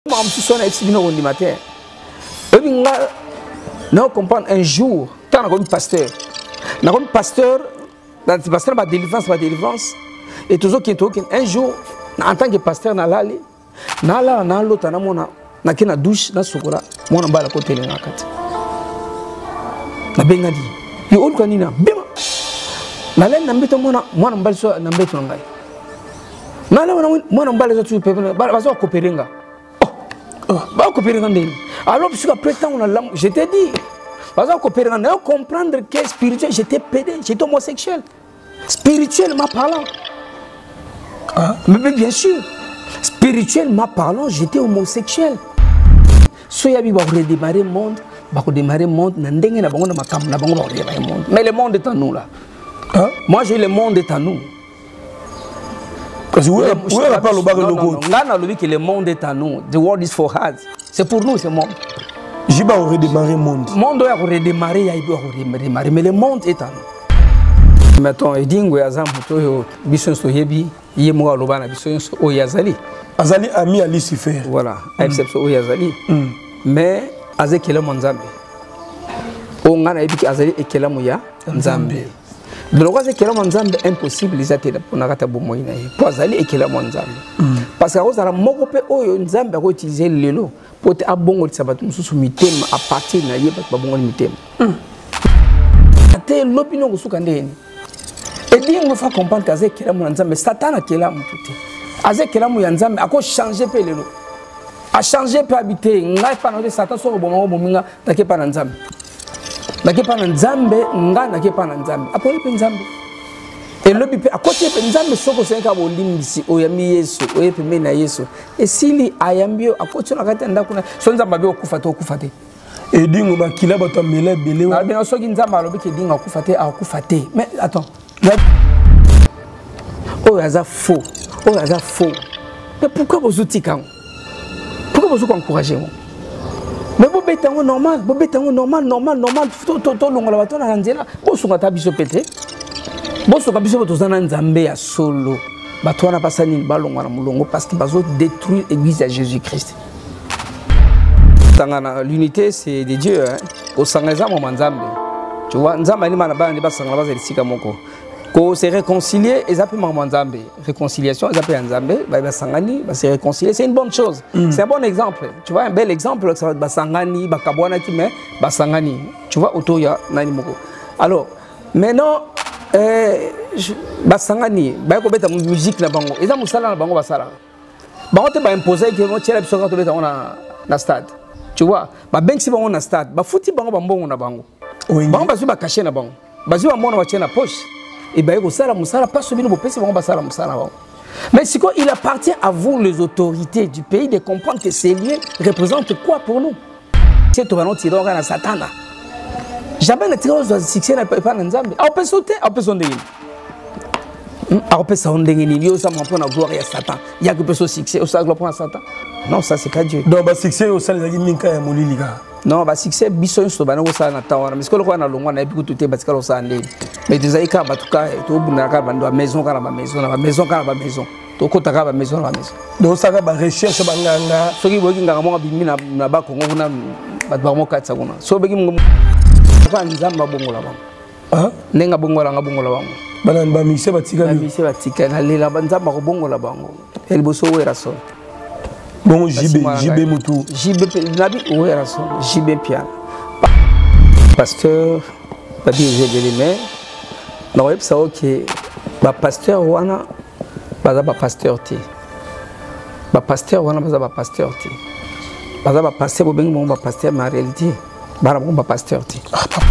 Non, comprendre un jour, quand on a un pasteur, pasteur va délivrance, et toujours un jour, en tant que pasteur, na l'autre, na douche, na sukura, moi na côté de la carte. Na bengadi, il y a autre canina, bima. Na laine na mbito moi na mbali so na mbito ngai. Na la moi na mbali so tu pepe, ba so coopérer. Ba coopérer ndeni. Alors jusqu'à présent on a je t'ai dit, ba so coopérer na comprendre que spirituel, j'étais pédé, j'étais homosexuel. Spirituellement parlant. Mais bien sûr, spirituellement parlant, j'étais homosexuel. Soyabi va redémarrer le monde, va redémarrer le monde, mais le monde est à nous là. Moi j'ai le monde est à nous. Parce que où est pas le bar logo? Le monde est à nous. The world is for us. C'est pour nous ce monde. J'ai pas redémarrer le monde. Le monde doit redémarrer, mais le monde est à nous. Maintenant, Edingo Yazam, Bisson Soyebi, Yemo Lobana, Bisson Oyazali. Azali ami à Lucifer. Voilà, exception Oyazali. Mais Azekela Monzambe. On a dit qu'Azali et Kelamoya Nzambe. De l'occurrence, Kela Monzambe impossible, les athées pour Nagata Bomoïna. Pour Azali et Kela Monzambe. Parce qu'à cause de la Mokope Oyo Nzambe a utilisé le lot pour te abongo de sabatum sous mitem à partir de la yéba babongo mitem. Ate l'opinion de Soukandé. Et bien, on va faire comprendre qu'Azé Kela Monzambe, Satan a Kela Mouté. Azé Kela Monzambe a quoi changer peu le lot. A changer peu habiter. N'a pas de Satan sur le bon moment, n'ake pas Nzambe. N'ake pas Nzambe, n'ake pas Nzambe. Après le Nzambe. Et le bipé, à côté de Nzambe, soko senka bolimbisi, oyami yesu, oyepeme na yesu. Et s'il ayambio, à côté de la gata ndakuna, son Nzambe okufate. Et dingo bakila batamela belé. Na bien soki Nzambe alobi ke dingo okufate. Mais attends. Oh, ça faux. Oh, ça faux. Mais pourquoi vous outikang? Pourquoi vous encouragez? Mais vous êtes normal, normal. Tout longue la bataille à Angela. Vous sont à tabiso pété. Vous sont à tabiso pété. Vous êtes en Zambé à solo. Bateau n'a pas sani le ballon à Moulongo parce qu'ils ont détruit l'église à Jésus-Christ. L'unité, c'est des dieux. Au Sangaza, mon Zambé. Tu vois, Nzamba ni manaba ni basanga base lisika moko. Ko se réconcilier, ils appellent maman Nzambe. Réconciliation, ils appellent Nzambe, ba sangani, ba se réconcilier, c'est une bonne chose. C'est un bon exemple. Tu vois un bel exemple ça ba sangani, ba kabwana ki mais ba sangani. Tu vois otoya nani moko. Alors, maintenant ba sangani, ba ko beta musique na bango. Eza musala na bango basala. Bango te ba imposer que mo tshela biso ka to beta na stade. Tu vois, ba benki bango na stade, ba futi bango ba mbongo na bango. Bango bazu ba cacher na bango. Bazu ba mona ba tshena poche. Et bien, mais si il appartient à vous, les autorités du pays, de comprendre que ces lieux représentent quoi pour nous. C'est tout un tireur à Satan. Jamais le tireur de succès n'a pas d'Nzambe. On peut sauter, on peut s'en on peut s'en dégainer. Ça m'en prend à gloire à Satan. Il y a que peut succès, ça gloire à Satan. Non, ça c'est pas Dieu. Donc, le succès, c'est le Minka et Moliliga. Non, le succès, bisous, c'est le ça na tawa. Mais ce que l'on a na longue, on a beaucoup tout est parce que l'on s'en est. Mais des aïkas, en tout cas, tout le monde a maison, la maison. Tout le monde a maison, la maison. Donc ça va recherche banganga. Ce qui veut dire que bimi na ba Congo na ba mo katsa kuna. So begi mo ka nzamba bongo la bango. Nenga bongo la bango. Bana ba mise batika. Ba mise batika na lela banzamba ko bongo la bango. El boso wera so. Bon JB Moutou. JB nabi wera so. JB Pian. Pasteur Papi Jérémie. Non, c'est ok. Le pasteur wana baza ba pasteur ti. Ba pasteur wana baza ba pasteur ti. Baza ba pasteur bo bengi mo ba pasteur mais en réalité bara mo ba pasteur ti.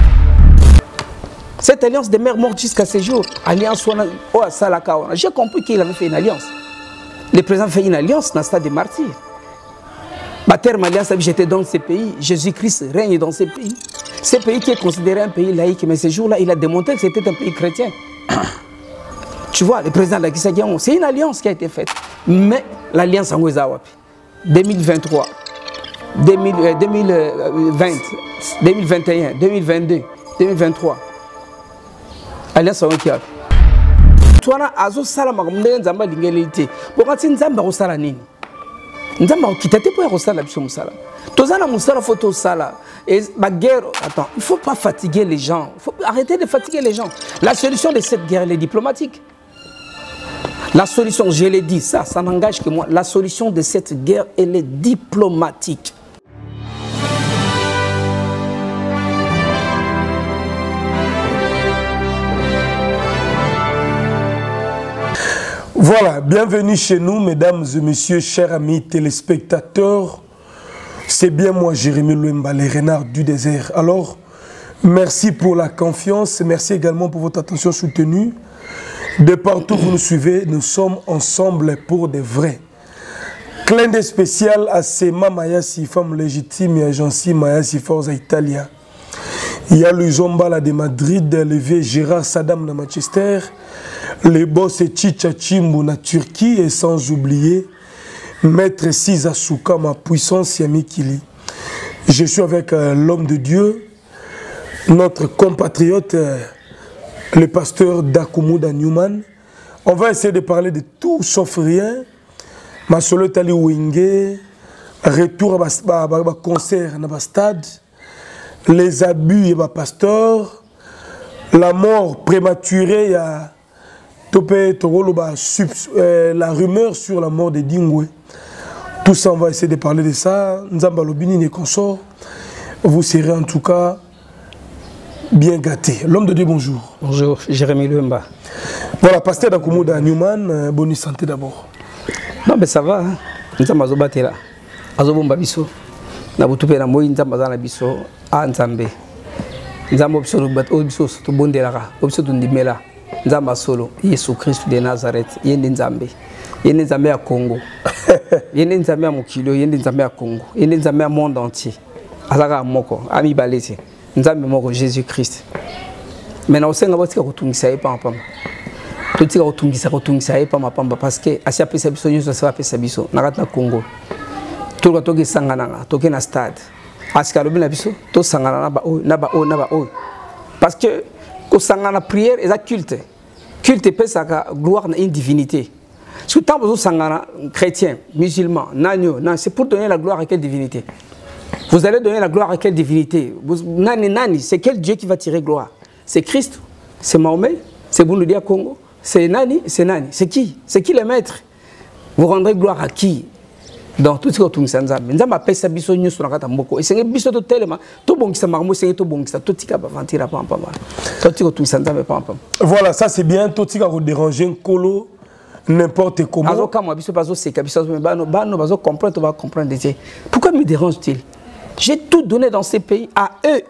Cette alliance demeure morte jusqu'à ce jour. Alliance wana o salaka wana. J'ai compris qu'il avait fait une alliance. Le président fait une alliance dans le stade des martyrs. Ma terme alliance j'étais dans ce pays. Jésus-Christ règne dans ce pays. Ce pays qui est considéré un pays laïque, mais ce jour-là, il a démontré que c'était un pays chrétien. Tu vois, le président de la Kissagian, c'est une alliance qui a été faite. Mais l'alliance en Ouezawapi, 2023, 2020, 2021, 2022, 2023, alliance en Ouezawapi. Tu vois, Azo Salama, Nzamba Lingelité. Pourquoi tu Nzamba au Salanine? Nzamba okitete pour rosala biso musala. Tozana musala photo sala et la guerre attends, il faut pas fatiguer les gens. Il faut arrêter de fatiguer les gens. La solution de cette guerre elle est diplomatique. La solution, je l'ai dit, ça n'engage que moi. La solution de cette guerre elle est diplomatique. Voilà, bienvenue chez nous, mesdames et messieurs, chers amis téléspectateurs. C'est bien moi, Jérémy Louemba, les renards du désert. Alors, merci pour la confiance, merci également pour votre attention soutenue. De partout où vous nous suivez, nous sommes ensemble pour de vrais. Clin d'œil spécial à Sema Mayasi, femme légitime et agence Mayasi Forza Italia. Il y a Luzombala de Madrid, le vieux Gérard Saddam de Manchester, les boss Chicha Chimbu na Turquie et sans oublier Maître Siza Souka, ma puissance Yamikili. Je suis avec l'homme de Dieu, notre compatriote, le pasteur Dakumuda Newman. On va essayer de parler de tout sauf rien. Ma solo Tali Wingé, retour à concert dans le stade, les abus et pasteur, la mort prématurée, la rumeur sur la mort de Dingwe. Tout ça, on va essayer de parler de ça. Nzamba Lobini et consorts. Vous serez en tout cas bien gâtés. L'homme de Dieu, bonjour. Bonjour, Jérémy Louemba. Voilà, pasteur Dakumuda Newman, bonne santé d'abord. Non, mais ça va. Nzamba Zobatela. Azobomba biso. Nabutupe na moyi nzamba zana biso. Ah, Nzambe. Nzamba biso biso to bondelaka. Biso to ndimela. Nzamba solo. Yesu Christ de Nazareth. Yende Nzambe. Yende Nzambe ya Congo. Yende Nzambe ya Mokilo. Yende Nzambe ya Congo. Yende Nzambe ya monde entier. Azaka moko. Ami balete. Nzambe moko Jésus Christ. Maintenant, on va dire que ça pas pamba. Tout ce que ça pas ma pamba parce que à chaque personne qui se fait ça biso na Congo. Tout le temps sangana toke na stade. Askalo bina biso to sangana na ba o. Parce que ko sangana prière et culte. Culte peut ça gloire na une divinité. Tout temps vous sangana chrétien, musulman, nanyo, non, c'est pour donner la gloire à quelle divinité? Vous allez donner la gloire à quelle divinité? Nani, c'est quel Dieu qui va tirer gloire? C'est Christ, c'est Mahomet, c'est Bounoudia Congo, c'est Nani, c'est qui? C'est qui le maître? Vous rendrez gloire à qui? Donc tout ce que vous avez dit, vous avez fait des choses sur la moko. Et c'est des choses tellement, tout bon qui s'amarre, c'est tout bon qui s'amarre, tout ce qui va venir à pas mal. Tout ce que vous avez pas mal. Voilà, ça c'est bien. Tout ce qui va déranger un colo, n'importe comment. Alors quand moi, je suis c'est que je vais comprendre. Pourquoi me dérange-t-il? J'ai tout donné dans ces pays à eux.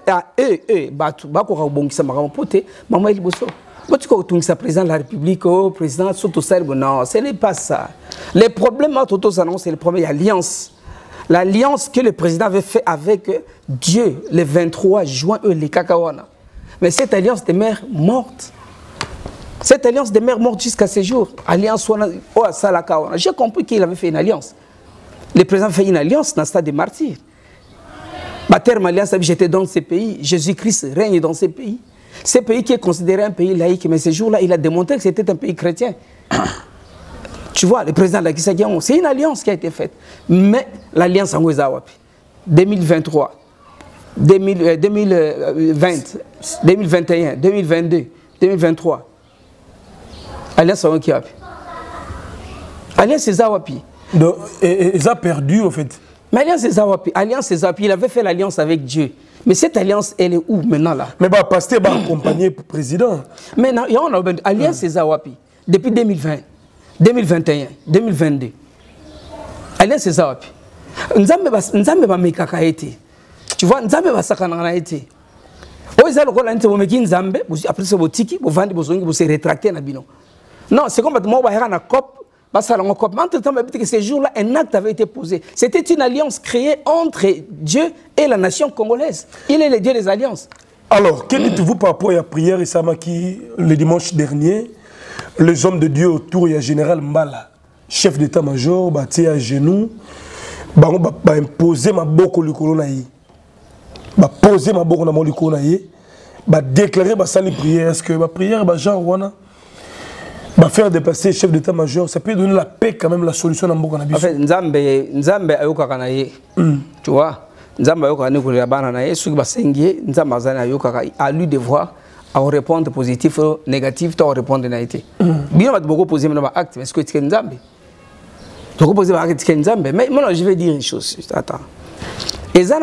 Maman il bosse. Tu es président de la République, président de non, ce n'est pas ça. Les problèmes c'est le problème d'alliance. L'alliance que le président avait fait avec Dieu le 23 juin, les Kakawana. Mais cette alliance demeure morte. Cette alliance demeure morte jusqu'à ce jour. Alliance j'ai compris qu'il avait fait une alliance. Le président fait une alliance dans le stade des martyrs. Ma terme alliance, j'étais dans ces pays. Jésus-Christ règne dans ces pays. Ce pays qui est considéré un pays laïque, mais ce jour-là, il a démontré que c'était un pays chrétien. Tu vois, le président de la Kissagian, c'est une alliance qui a été faite. Mais l'alliance en Ouezawapi, 2023, 2020, 2021, 2022, 2023, alliance en Ouezawapi. Alliance Zawapi. Donc, ils ont perdu, en fait. Mais Alliance Zawapi, il avait fait l'alliance avec Dieu. Mais cette alliance, elle est où maintenant là? Mais bah, pasteur va accompagner le président. Maintenant, il y a une alliance Zawapi depuis 2020, 2021, 2022. Alliance Zawapi. Nzambe ba mekaka été. Tu vois, Nzambe ba sakana été. Oisa lokola nte bomeki Nzambe, après ce botiki, bo vandi bozongi bo se rétracter na bino. Non, c'est comme moi ba na COP. Entre-temps, ce jour-là, un acte avait été posé. C'était une alliance créée entre Dieu et la nation congolaise. Il est le Dieu des alliances. Alors, que dites-vous par rapport à la prière Isamaki le dimanche dernier? Les hommes de Dieu autour, il y a Général Mbala, chef d'état-major, bâti à genoux, imposer ma boko likolo na yi. Poser ma boko na mo likolo na yi. Déclarer ma salle prière. Est-ce que ma prière, genre, wana? faire dépasser chef d'état-major, ça peut donner la paix quand même, la solution dans le en fait, Nzambe ayoka kanaye. Tu vois, Nzambe ayoka kanaye pour les bananaye, ceux qui va s'enguer, Nzambe azana ayoka à lui de voir, à répondre positif ou négatif, tu répondre naïté. Bien, on va beaucoup poser maintenant acte, mais est-ce que tu es Nzambe? Tu vas poser acte, tu es Nzambe. Mais maintenant, je vais dire une chose. Attends. Et ça,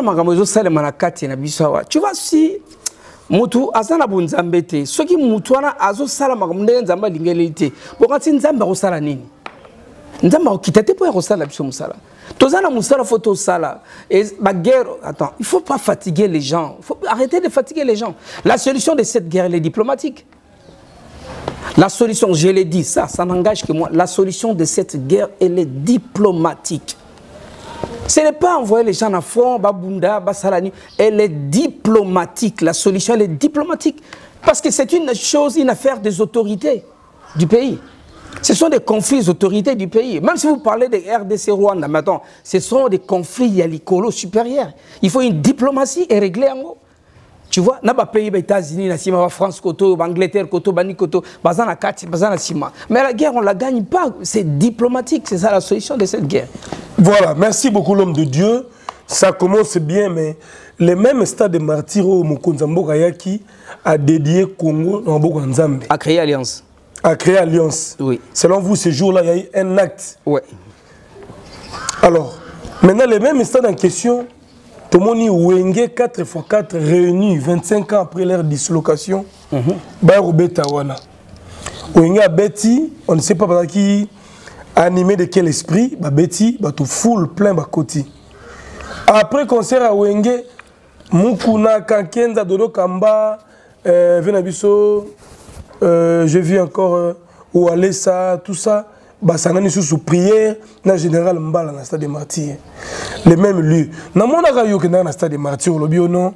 tu vois, si mutu azana bunzambe te soki mutu wana azo sala makamundenge nzamba lingelite bokati nzamba ko sala nini nzamba ko kitete po ko sala biso musala tozana musala photo sala et ba guerre attends il faut pas fatiguer les gens, il faut arrêter de fatiguer les gens. La solution de cette guerre elle est diplomatique. La solution, je l'ai dit, ça n'engage que moi, la solution de cette guerre elle est diplomatique. Ce n'est pas envoyer les gens à front, Babunda, Basalani. Elle est diplomatique. La solution, elle est diplomatique. Parce que c'est une chose, une affaire des autorités du pays. Ce sont des conflits des autorités du pays. Même si vous parlez de RDC Rwanda, maintenant, ce sont des conflits, il y a l'écolo supérieur. Il faut une diplomatie et régler en haut. Tu vois, dans les pays, les États-Unis, la France, l'Angleterre, la Sima. Mais la guerre, on ne la gagne pas. C'est diplomatique. C'est ça la solution de cette guerre. Voilà, merci beaucoup l'homme de Dieu. Ça commence bien, mais le même stade de martyr au Mokonzambo Kayaki a dédié Congo dans Bokanzambe. A créé alliance. A créé alliance. Oui. Selon vous, ce jour-là, il y a eu un acte. Oui. Alors, maintenant, le même stade en question, Tomoni Wenge 4x4 réunis 25 ans après leur dislocation, Bayroubeta Wana. Wenge a Betty, on ne sait pas qui. Animé de quel esprit, Betty, tout full plein Bakoti. Après concert à Wenge, Mukuna, Kankenza, Dodo Kamba, Venabiso, j'ai vu encore Oualesa, tout ça, Sangani sous prière, dans le général Mbala, dans le stade des martyrs. Les mêmes lieux. Dans mon avis, dans le stade des martyrs, le bio,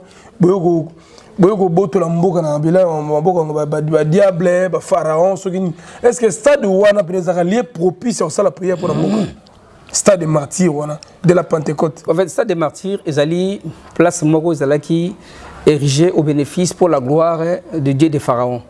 pharaon. Est-ce que le stade est propice à la prière pour la stade des martyrs de la Pentecôte? En fait, le stade des martyrs, ils place Moko qui érigé au bénéfice pour la gloire de Dieu des pharaons.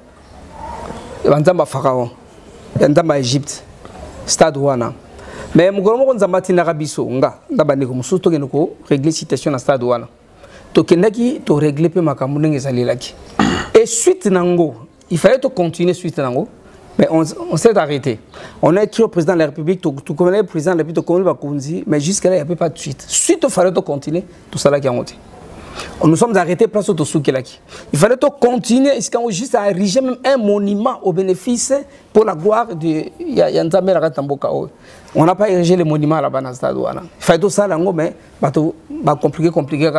Nzamba pharaon, Nzamba Égypte, stade Wana. Mais Mugoromo Nzambati Narabiso, nga, Ndabane comme surtout que régler situation dans stade Wana. Tokendaki to régler pe makambu ezalelaki. Et suite nango, il fallait continuer suite nango, mais on s'est arrêté. On a écrit au président de la République, tout comme le président de la République, tout comme mais jusqu'à là il n'y a pas de suite. Suite il fallait continuer tout ça là qui a monté. Nous sommes arrêtés place au Soukelaki. Il fallait continuer juste à ériger même un monument au bénéfice pour la gloire de Yanzamé Ratamboka. On n'a pas érigé le monument là-bas dans le stade. Il fallait tout ça là, mais compliqué.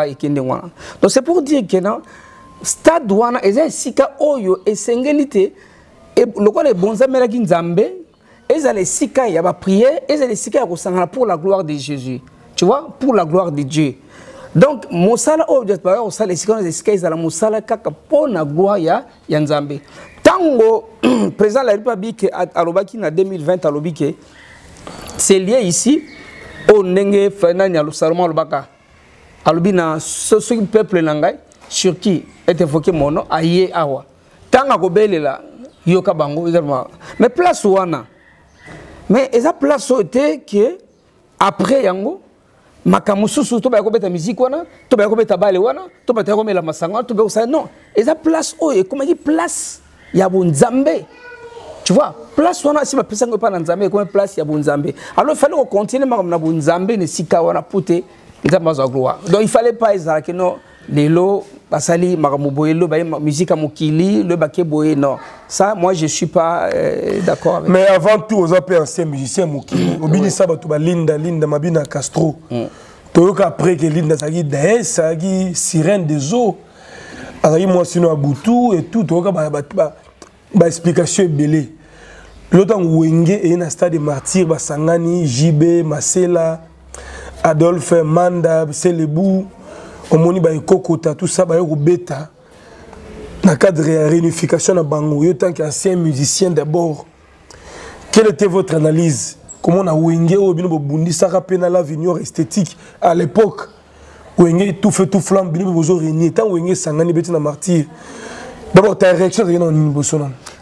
Donc c'est pour dire que dans le stade douana, et sika oyo et sengelité et le quoi les bons amis qui Nzambe, et les sika y a pas prier, et les sika pour la gloire de Jésus. Tu vois, pour la gloire de Dieu. Donc, Moussala, les sika la Moussala kaka pour la gloire ya Nzambe. Tango président de la République à Lobaki en 2020 à Lobiki, c'est lié ici au Nenge Fernand Salomon Lobaka. Alubina, ce peuple nangai sur qui est évoqué mon nom, aïe awa. Tanga gobele la, yoka bango également. Mais place wana. Mais esa place était que après yango, makamususu to ba ko beta musique wana, to ba ko beta bale wana, to ba ta ko mela masanga, to ba ko non. Esa place oye, comment dit place ya bonzambe. Tu vois, place wana si ma personne pas dans Nzambe comme place ya bonzambe. Alors il fallait qu'on continue na bonzambe ne sika wana pouté. Donc il fallait pas que non les lots basali maramuboyelo ba musique mokili le baké boye non ça moi je suis pas d'accord avec. Mais avant tout aux anciens musiciens mokili obini ça batu ba linda mabina Castro toyoka après que linda sagi déesse sagi sirène des eaux azaki moi sinon abutu et tout toyoka ba explication belé l'autre Wenge et un stade de martyrs basangani JB Masela Adolphe Manda, Selebou, Omoni Baïkokota, tout ça, Baïkobeta. Dans le cadre de la réunification de Bango, en tant qu'ancien musicien d'abord, quelle était votre analyse? Comment on a Wenge ou Bino Bundi, ça rappelle la vignoire esthétique à l'époque? Wenge tout fait tout flamme, Bino Bozo régné, tant Wenge Sangani Betina Martyr. D'abord, ta réaction est dans une bossonne.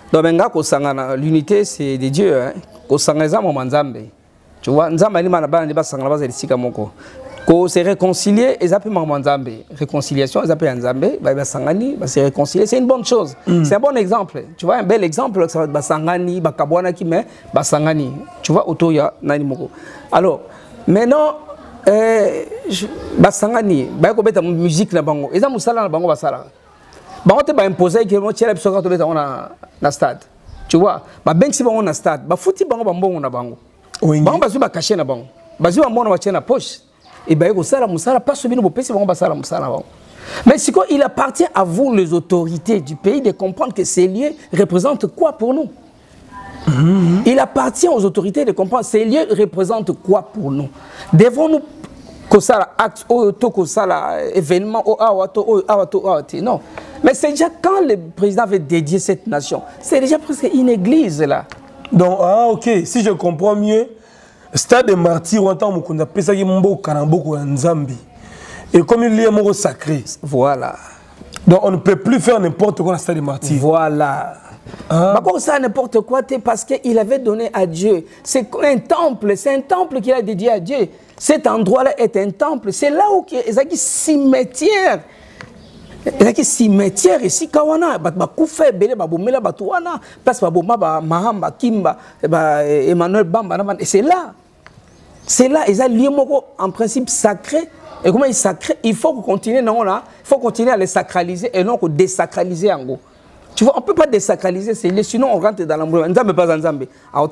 Donc l'unité c'est de Dieu. Kosangeza mo manzambe. Tu vois, nzamba ni manabana ni basangala baza lisika moko. Ko se réconcilier et ça peut manzambe. Réconciliation, ça peut nzambe, ba basangani, ba se réconcilier, c'est une bonne chose. C'est un bon exemple. Tu vois un bel exemple ça va basangani, bakabwana ki mais basangani. Tu vois otoya nani moko. Alors, maintenant basangani, ba ko beta musique na bango. Eza musala na bango basala. Bango te ba imposer que mo tiela biso ka to beta na stade. Tu vois, ba bensi bango na stade, ba futi bango ba mbongo na bango. Bango bazu ba cacher na bango. Bazu ba mbona ba tiena poche. Et bien, pas celui mais c'est quoi, il appartient à vous, les autorités du pays, de comprendre que ces lieux représentent quoi pour nous. Il appartient aux autorités de comprendre ces lieux représentent quoi pour nous. Devons-nous que ça acte, que ça événement, non. Mais c'est déjà quand le président veut dédier cette nation, c'est déjà presque une église là. Donc, ok, si je comprends mieux. Stade de martyrs, on entend qu'on appelle ça Nzambi. Et comme il y a un mot sacré. Voilà. Donc on ne peut plus faire n'importe quoi dans le stade de martyrs. Voilà. Pourquoi ça n'importe quoi? Parce qu'il avait donné à Dieu. C'est un temple qu'il a dédié à Dieu. Cet endroit-là est un temple. C'est là où il y a un cimetière. Il y a un cimetière ici, Kawana, Bakoufe, Bele, Babomela, Batouana, place Baboma, Mahamba, Kimba, Emmanuel Bamba, et c'est là. C'est là, ils ont lié en principe sacré. Et comment il est sacré? Il faut continuer, non, là, il faut continuer à les sacraliser et non désacraliser en gros. Tu vois, on ne peut pas désacraliser ces lieux, sinon on rentre dans l'embrouille. Nzambe pas Nzambe.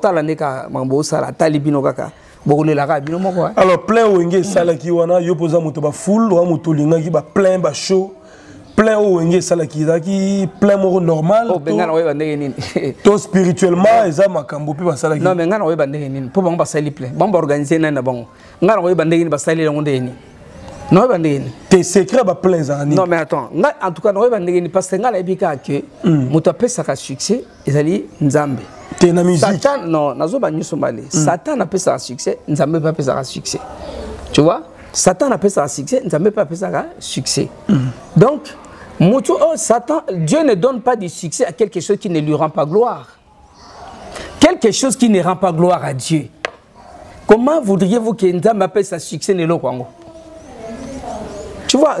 Alors, plein Wenge Salaki wana, Yopoza Motoba full, ou Motolinga qui va plein ba show. Plein Wenge Salaki plein moro normal. Oh, benga na bandenge to spirituellement, eza makambo pe ba salaki. Non, mais nga na bandenge nini. Po bango ba sali plein. Bango organiser na bango. Nga na bandenge ni ba sali la ngondé ni. Non, bandenge ni. Tes secrets ba plein za ni. Non, mais attends, nga en tout cas na bandenge ni parce que nga la ebika que moto apesa ka succès, ezali Nzambe. T'es na musique. Satan non, nazo ba nyuso mbale. Satan apesa ka succès, Nzambe ba apesa ka succès. Tu vois? Satan apesa ka succès, Nzambe ba apesa ka succès. Donc Satan, Dieu ne donne pas du succès à quelque chose qui ne lui rend pas gloire. Quelque chose qui ne rend pas gloire à Dieu. Comment voudriez-vous que Nzambe appelle ça succès ne lo kwango? Tu vois,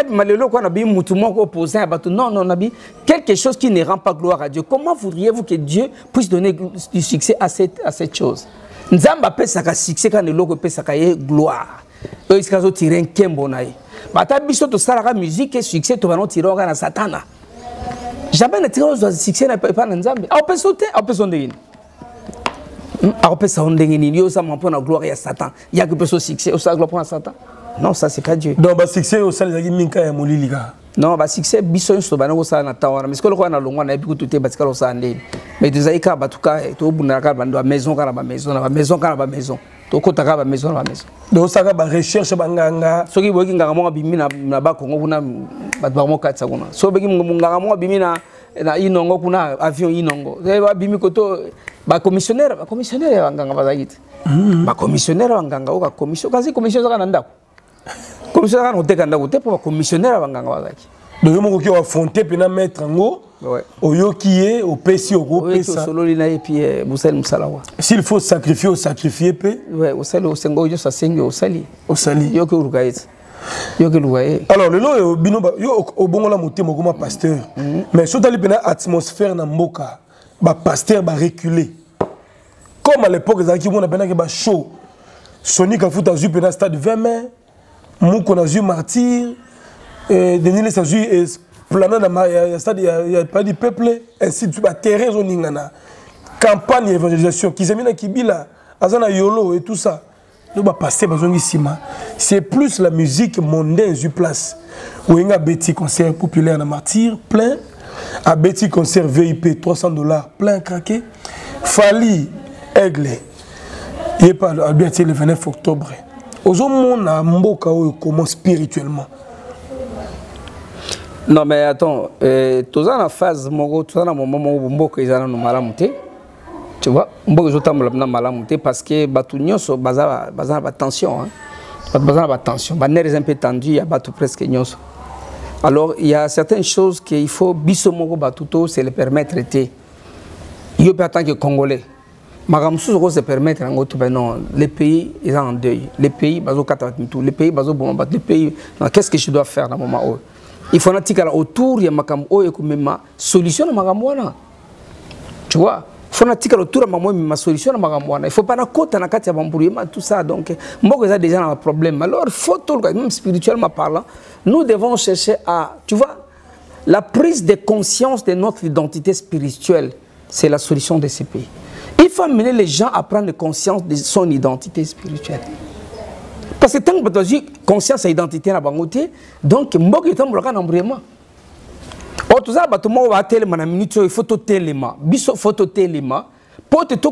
non, quelque chose qui ne rend pas gloire à Dieu. Comment voudriez-vous que Dieu puisse donner du succès à cette chose? Nzambe appelle ça succès quand le logo appelle ça gloire. Eux ils sont tirés un kembonaï. Bata biso to sala musique et succès to vano tiro na satana. Jamais ne tiro zo succès na pas na Nzambe. A peut sauter, a peut sonde ini. A peut sonde ini yo ça m'empone la gloire à Satan. Il y a que peut succès au ça gloire pour Satan. Non, ça c'est pas Dieu. Donc ba succès au sala zaki minka ya moliliga. Non, ba succès biso so bana ko sala na tawana. Mais ce que le na longwa na biku tuté ba tikalo sa ndeni. Mais dezaika batuka to buna ka bando maison kana ba maison na ba maison kana ba maison. Tokotaka ba maison na maison. Donc ça ba recherche banganga. Soki boki nganga mo bimi na ba Kongo kuna bat ba mo katsa kuna. So beki nganga mo bimi na inongo kuna avion inongo. Ba bimi koto ba commissionnaire banganga bazayite. Ba commissionnaire banganga oka commission kasi commission zaka ndako. Commission zaka oteka ndako te pour ba commissionnaire banganga bazaki. Donc mo ko affronter pena mettre ngo. Ouais. Oyokié, au PC, au groupe. S'il faut sacrifier, au sacrifier. Oui, au sali, au sengo, au sali. Au sali. Yoke urugaït. Yoke urugaït. Alors, le lot, au bon la montée, mon pasteur. Mais surtout, il y a une atmosphère dans Moka. Le pasteur va reculer. Comme à l'époque, il y a un show. Sonic a foutu à Zup, un stade 20 mai. Mouk, on a vu martyr. Denis, les a vu. Planant dans le stade, il n'y a pas de peuple, ainsi de suite, terrain, campagne d'évangélisation, qui s'est mis dans Kibila, Azana Yolo et tout ça. Nous va passer c'est plus la musique mondaine sur place. Où il y a un petit concert populaire dans Martyr, plein, un petit concert VIP, $300, plein craqué. Fali, Aigle, il n'est pas le 29 octobre. Aujourd'hui, on a un mboka où commence spirituellement. Non mais attends, tous en phase mogo, tous en moment où mboka izana no malamuté. Tu vois, mboka zotambola na malamuté parce que batunyo so bazala tension hein. Bazala tension, ba nerfs un peu tendus, il y a batu presque nyonso. Alors il y a certaines choses qu'il faut biso mogo batuto c'est le permettre té. yo en tant que Congolais makambo sous se permettre non les pays ils sont en deuil, les pays bazo tout, les pays bazo bomba, les pays qu'est-ce que je dois faire dans moment où il faut natikala autour ya makambo et comme solution na makambo wana, tu vois. Il faut natikala autour ya ma solution na makambo wana, il faut pas na kota na kati ya bambourillement tout ça, donc mboko ça déjà un problème. Alors il faut tout même spirituellement parlant, nous devons chercher à, tu vois, la prise de conscience de notre identité spirituelle, c'est la solution de ces pays. Il faut amener les gens à prendre conscience de son identité spirituelle. Parce que tant que tu as conscience de l'identité, donc il faut que tu aies vraiment. Tout ça, il faut te téléma. Il faut te téléma. Pour te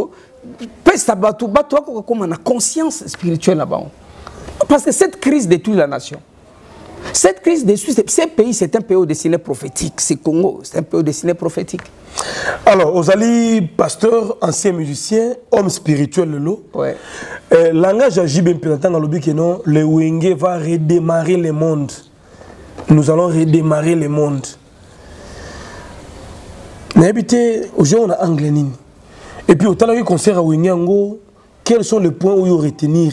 conscience spirituelle là-bas. Parce que cette crise détruit la nation. Cette crise détruit ces pays, c'est un pays au destiné prophétique. C'est Congo, c'est un pays au destiné prophétique. Alors, Ozali, pasteur, ancien musicien, homme spirituel, le ouais. Langage agit bien pendant dans le but que non, le Wenge va redémarrer le monde. Nous allons redémarrer le monde. N'habitez, aujourd'hui, on a anglais. Et puis, au temps que concert à Wengango, quels sont les points où il faut retenir?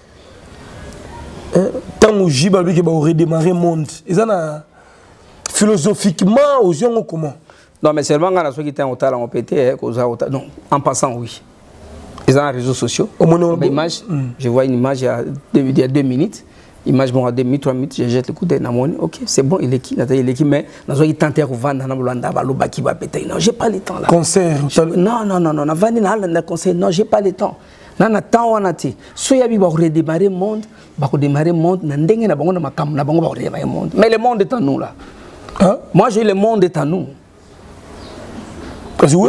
Tant que Jiba lui qui va redémarrer le monde, ils ont philosophiquement, aujourd'hui, comment? Non, mais seulement quand ceux qui étaient au talent ont pété, non, en passant, oui. Ils ont les réseaux sociaux. Image, je vois une image il y a 2 minutes. Image, bon, à 2 minutes, 3 minutes, je jette le coup d'œil. Ok, c'est bon, il est qui? Mais nous avons tenté de vendre dans le va péter. Non, j'ai pas le temps là. Concert? Non, concert. Non, j'ai pas le temps. Non, temps on a été. Soit il va redémarrer le monde, va redémarrer le monde, mais le monde est en nous là. Moi, j'ai le monde est en nous. Parce que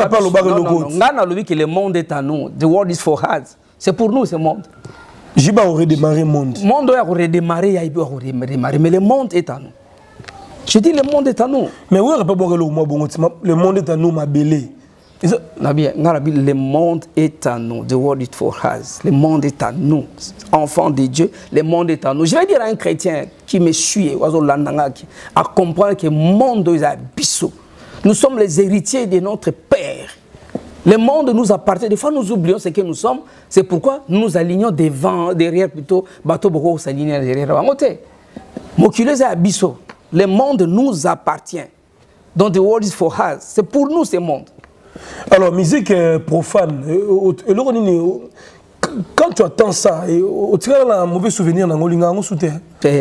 le monde est à nous. The world is for us. C'est pour nous ce monde. J'ai pas redémarrer le monde. Le monde a redémarré, mais le monde est à nous. Je dis le monde est à nous. Mais oui, le monde est à nous, ma belle. Le monde est à nous. The world is for us. Le monde est à nous. Enfants de Dieu, le monde est à nous. Je vais dire à un chrétien qui me suit, à comprendre que le monde est à Bissot. Nous sommes les héritiers de notre Père. Le monde nous appartient. Des fois, nous oublions ce que nous sommes. C'est pourquoi nous nous alignons devant, derrière plutôt. Bateau beaucoup s'aligne derrière. Moculez à Bissot. Le monde nous appartient. Donc, the world is for us. C'est pour nous ce monde. Alors, musique profane. Quand tu attends ça, tu as un mauvais souvenir dans le monde soutien.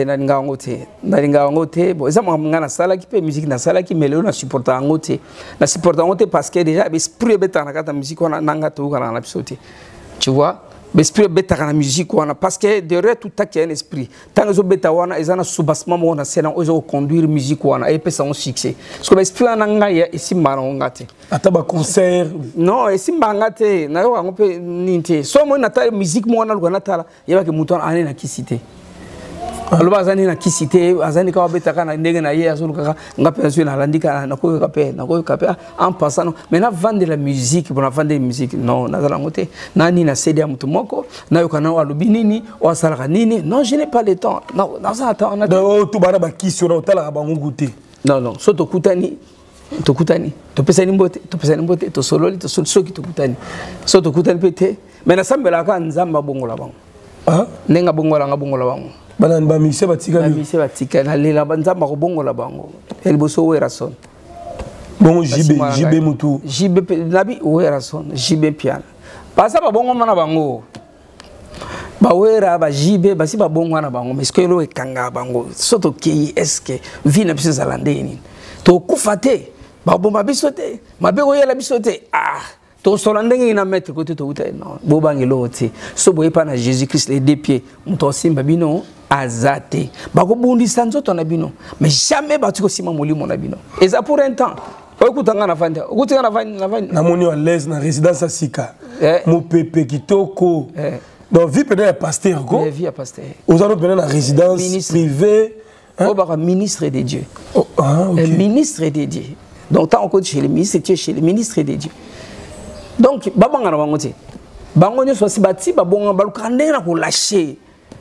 Tu vois, l'esprit est dans la musique parce que derrière tout il y a un esprit. Tant que ils ont un soubassement, ils ont conduire la musique et puis ça a un succès. Parce que l'esprit est ici, attends, concert. Non, ici, il y a un peu. Soit moi, la musique, il y a un mouton qui cité. Alors, bazani na kisité, bazani ka betaka na ndenge na ye azuluka nga pension na landika na ko kapé en passant. Maintenant vendre la musique, pour vendre la musique, non, na zala ngote. Nani na CD ya mtu moko, na yo kana walubi nini, wa salaka nini? Non, je n'ai pas le temps. Non, ça attends, on a tout bara ba kisio na otala ba ngoute. Non, so to kutani. To pesa ni mbote, to sololi, to soki to kutani. So to kutani pete. Mais na sambela ka nzamba bongola bango. Nenga bongola nga bongola bango. Ba mise batika na lela banzamba ko bongola bango. Elboso werason. Bongo JB mutu. JB nabi werason, JB piano. Pasa ba bongo mana bango. Ba wera ba JB basi ba bongo na bango, mais ce que lo ekanga bango. Soto ki eske vina biso zalande ni. To kufate ba bomba bisote, mabe ko yela bisote. To solandenge ina mettre côté to uta non. Bo bangelo oti. So boye pa na Jésus-Christ les 2 pieds. Muto simba bino azate. Ba ko bundisa nzoto na bino. Mais jamais ba tiko sima molimo na bino. Et ça pour un temps. Okutanga na vanda. Okutanga na vanda. Na moni à l'aise na résidence à Sika. Mo pepe kitoko. Donc vie peut être pasteur go. Vie à pasteur. Aux autres peut être la résidence privée. Au ministre des dieux. Okay. Ministre des dieux. Donc tant qu'on chez les ministres, tu es chez les ministres des dieux. Donc, babanga na bangote. Bango nyo so si bati babonga balukandera ko lâcher.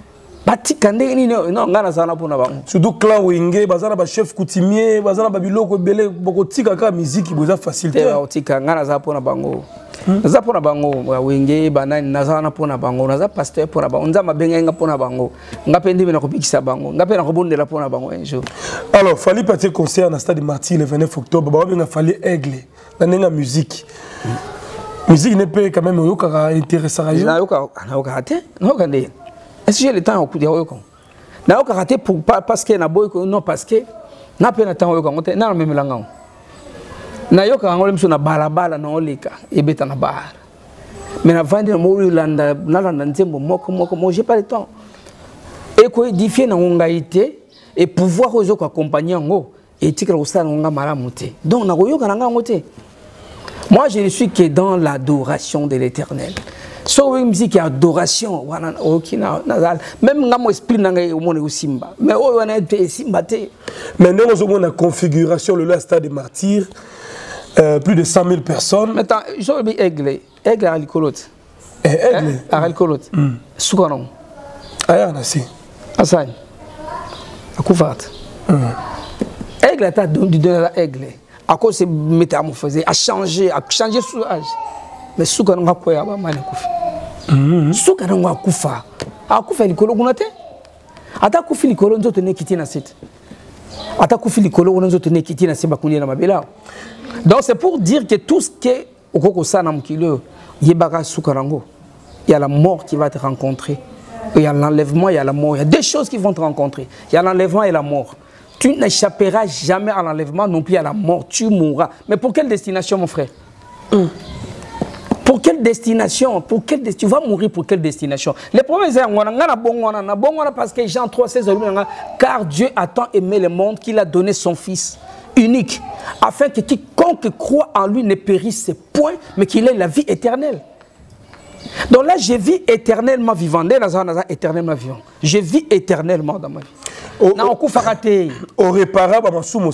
batika ndenge non ngana sana pona bango surtout clan wenge bazana ba chef coutumier bazana ba biloko belé boko tika ka musique boza facilité tika ngana za pona bango naza pona bango wenge banani naza na pona bango naza pasteur pona bango nzama benga pona bango ngape ndimi na kopikisa bango ngape na kobondela pona bango un jour. Alors Fally partir concert na stade Martyr le 29 octobre ba benga Fally Aigle na nenga musique musique n'est pas quand même yoka intéressant na yoka raté na yoka ndé. Est-ce que j'ai le temps au coup de yoko? Na yoka raté pour parce que na boy non parce que na pe na temps yoko ngote na même langa. Na yoka ngole mso na balabala na oleka ebeta na bar. Mais na vendre mo Yolanda na landa nzembo moko j'ai pas le temps. Et ko édifier na ngaité et pouvoir ozo ko accompagner ngo et tikala osala nga malamu te. Donc na ko yoka nga ngote. Moi je ne suis que dans l'adoration de l'Éternel. So musique adoration même ngamo esprit nanga omone osimba mais o wana te simba te. Maintenant nous avons la configuration le stade des martyrs plus de 100 000 personnes. Maintenant je vais aigle à l'icolote. Aigle à l'icolote. Soukanon. Aya nasi. Asai. Akufat. Aigle à du de aigle. À cause c'est métamorphosé a changé sous âge. Mais soukanon ngakoya ba mane kufi. Soukanon ngakufa. Akufa likolo kunate. Ata kufi likolo nzoto ne kitina set. Ata kufi likolo nzoto ne kitina seba kunia na mabela. Donc c'est pour dire que tout ce qui est au koko sana mkilo yebaka soukarango. Il y a la mort qui va te rencontrer. Il y a l'enlèvement, il y a la mort. Il y a deux choses qui vont te rencontrer. Il y a l'enlèvement et la mort. Tu n'échapperas jamais à l'enlèvement, non plus à la mort. Tu mourras. Mais pour quelle destination, mon frère? Pour quelle destination? Tu vas mourir pour quelle destination? Les problèmes, c'est parce que Jean 3,16, car Dieu a tant aimé le monde qu'il a donné son Fils unique, afin que quiconque croit en lui ne périsse point, mais qu'il ait la vie éternelle. Donc là, je vis éternellement vivant. Éternellement vivant. Je vis éternellement dans ma vie. Au réparable,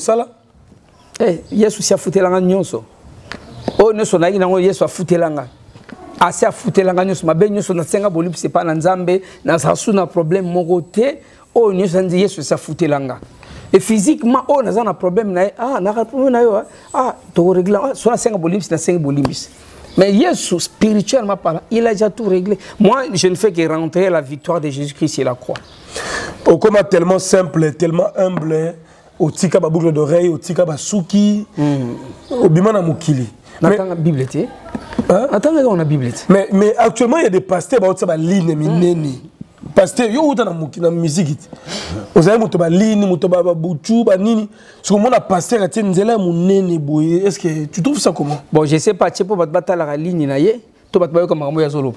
Yesu si a foutu la nyonso. Oh, nous sommes là, Yesu a foutu la nyonso. Assez a foutu la nyonso. Ma belle nyonso na senga bolip c'est pas nanzambe. Na sasu na problème mon côté. Oh, nous sommes Yesu si a foutu la nyonso. Et physiquement, oh, nous avons un problème na. Ah, na problème na yo. Ah, to régler. Soit na senga bolip, na senga bolip. Mais Yesu, spirituellement parlant, il a déjà tout réglé. Moi, je ne fais que rentrer la victoire de Jésus-Christ sur la croix. Au comment tellement simple, tellement humble, au tika ba boucle d'oreille, au tika ba souki, au bimana mukili. Attends la Bible, tu sais. Attends, on a Bible. Mais actuellement, il y a des pasteurs qui ont des lignes, mineni. Pasteur, yo uta na musique. Vous avez muto ba ligne, muto ba buchu, ba nini. Ce que mon pasteur a tient nzela munene boye. Est-ce que tu trouves ça comment? Bon, je sais pas, tu peux battre la ligne na ye, to battre ba comme ya zolo.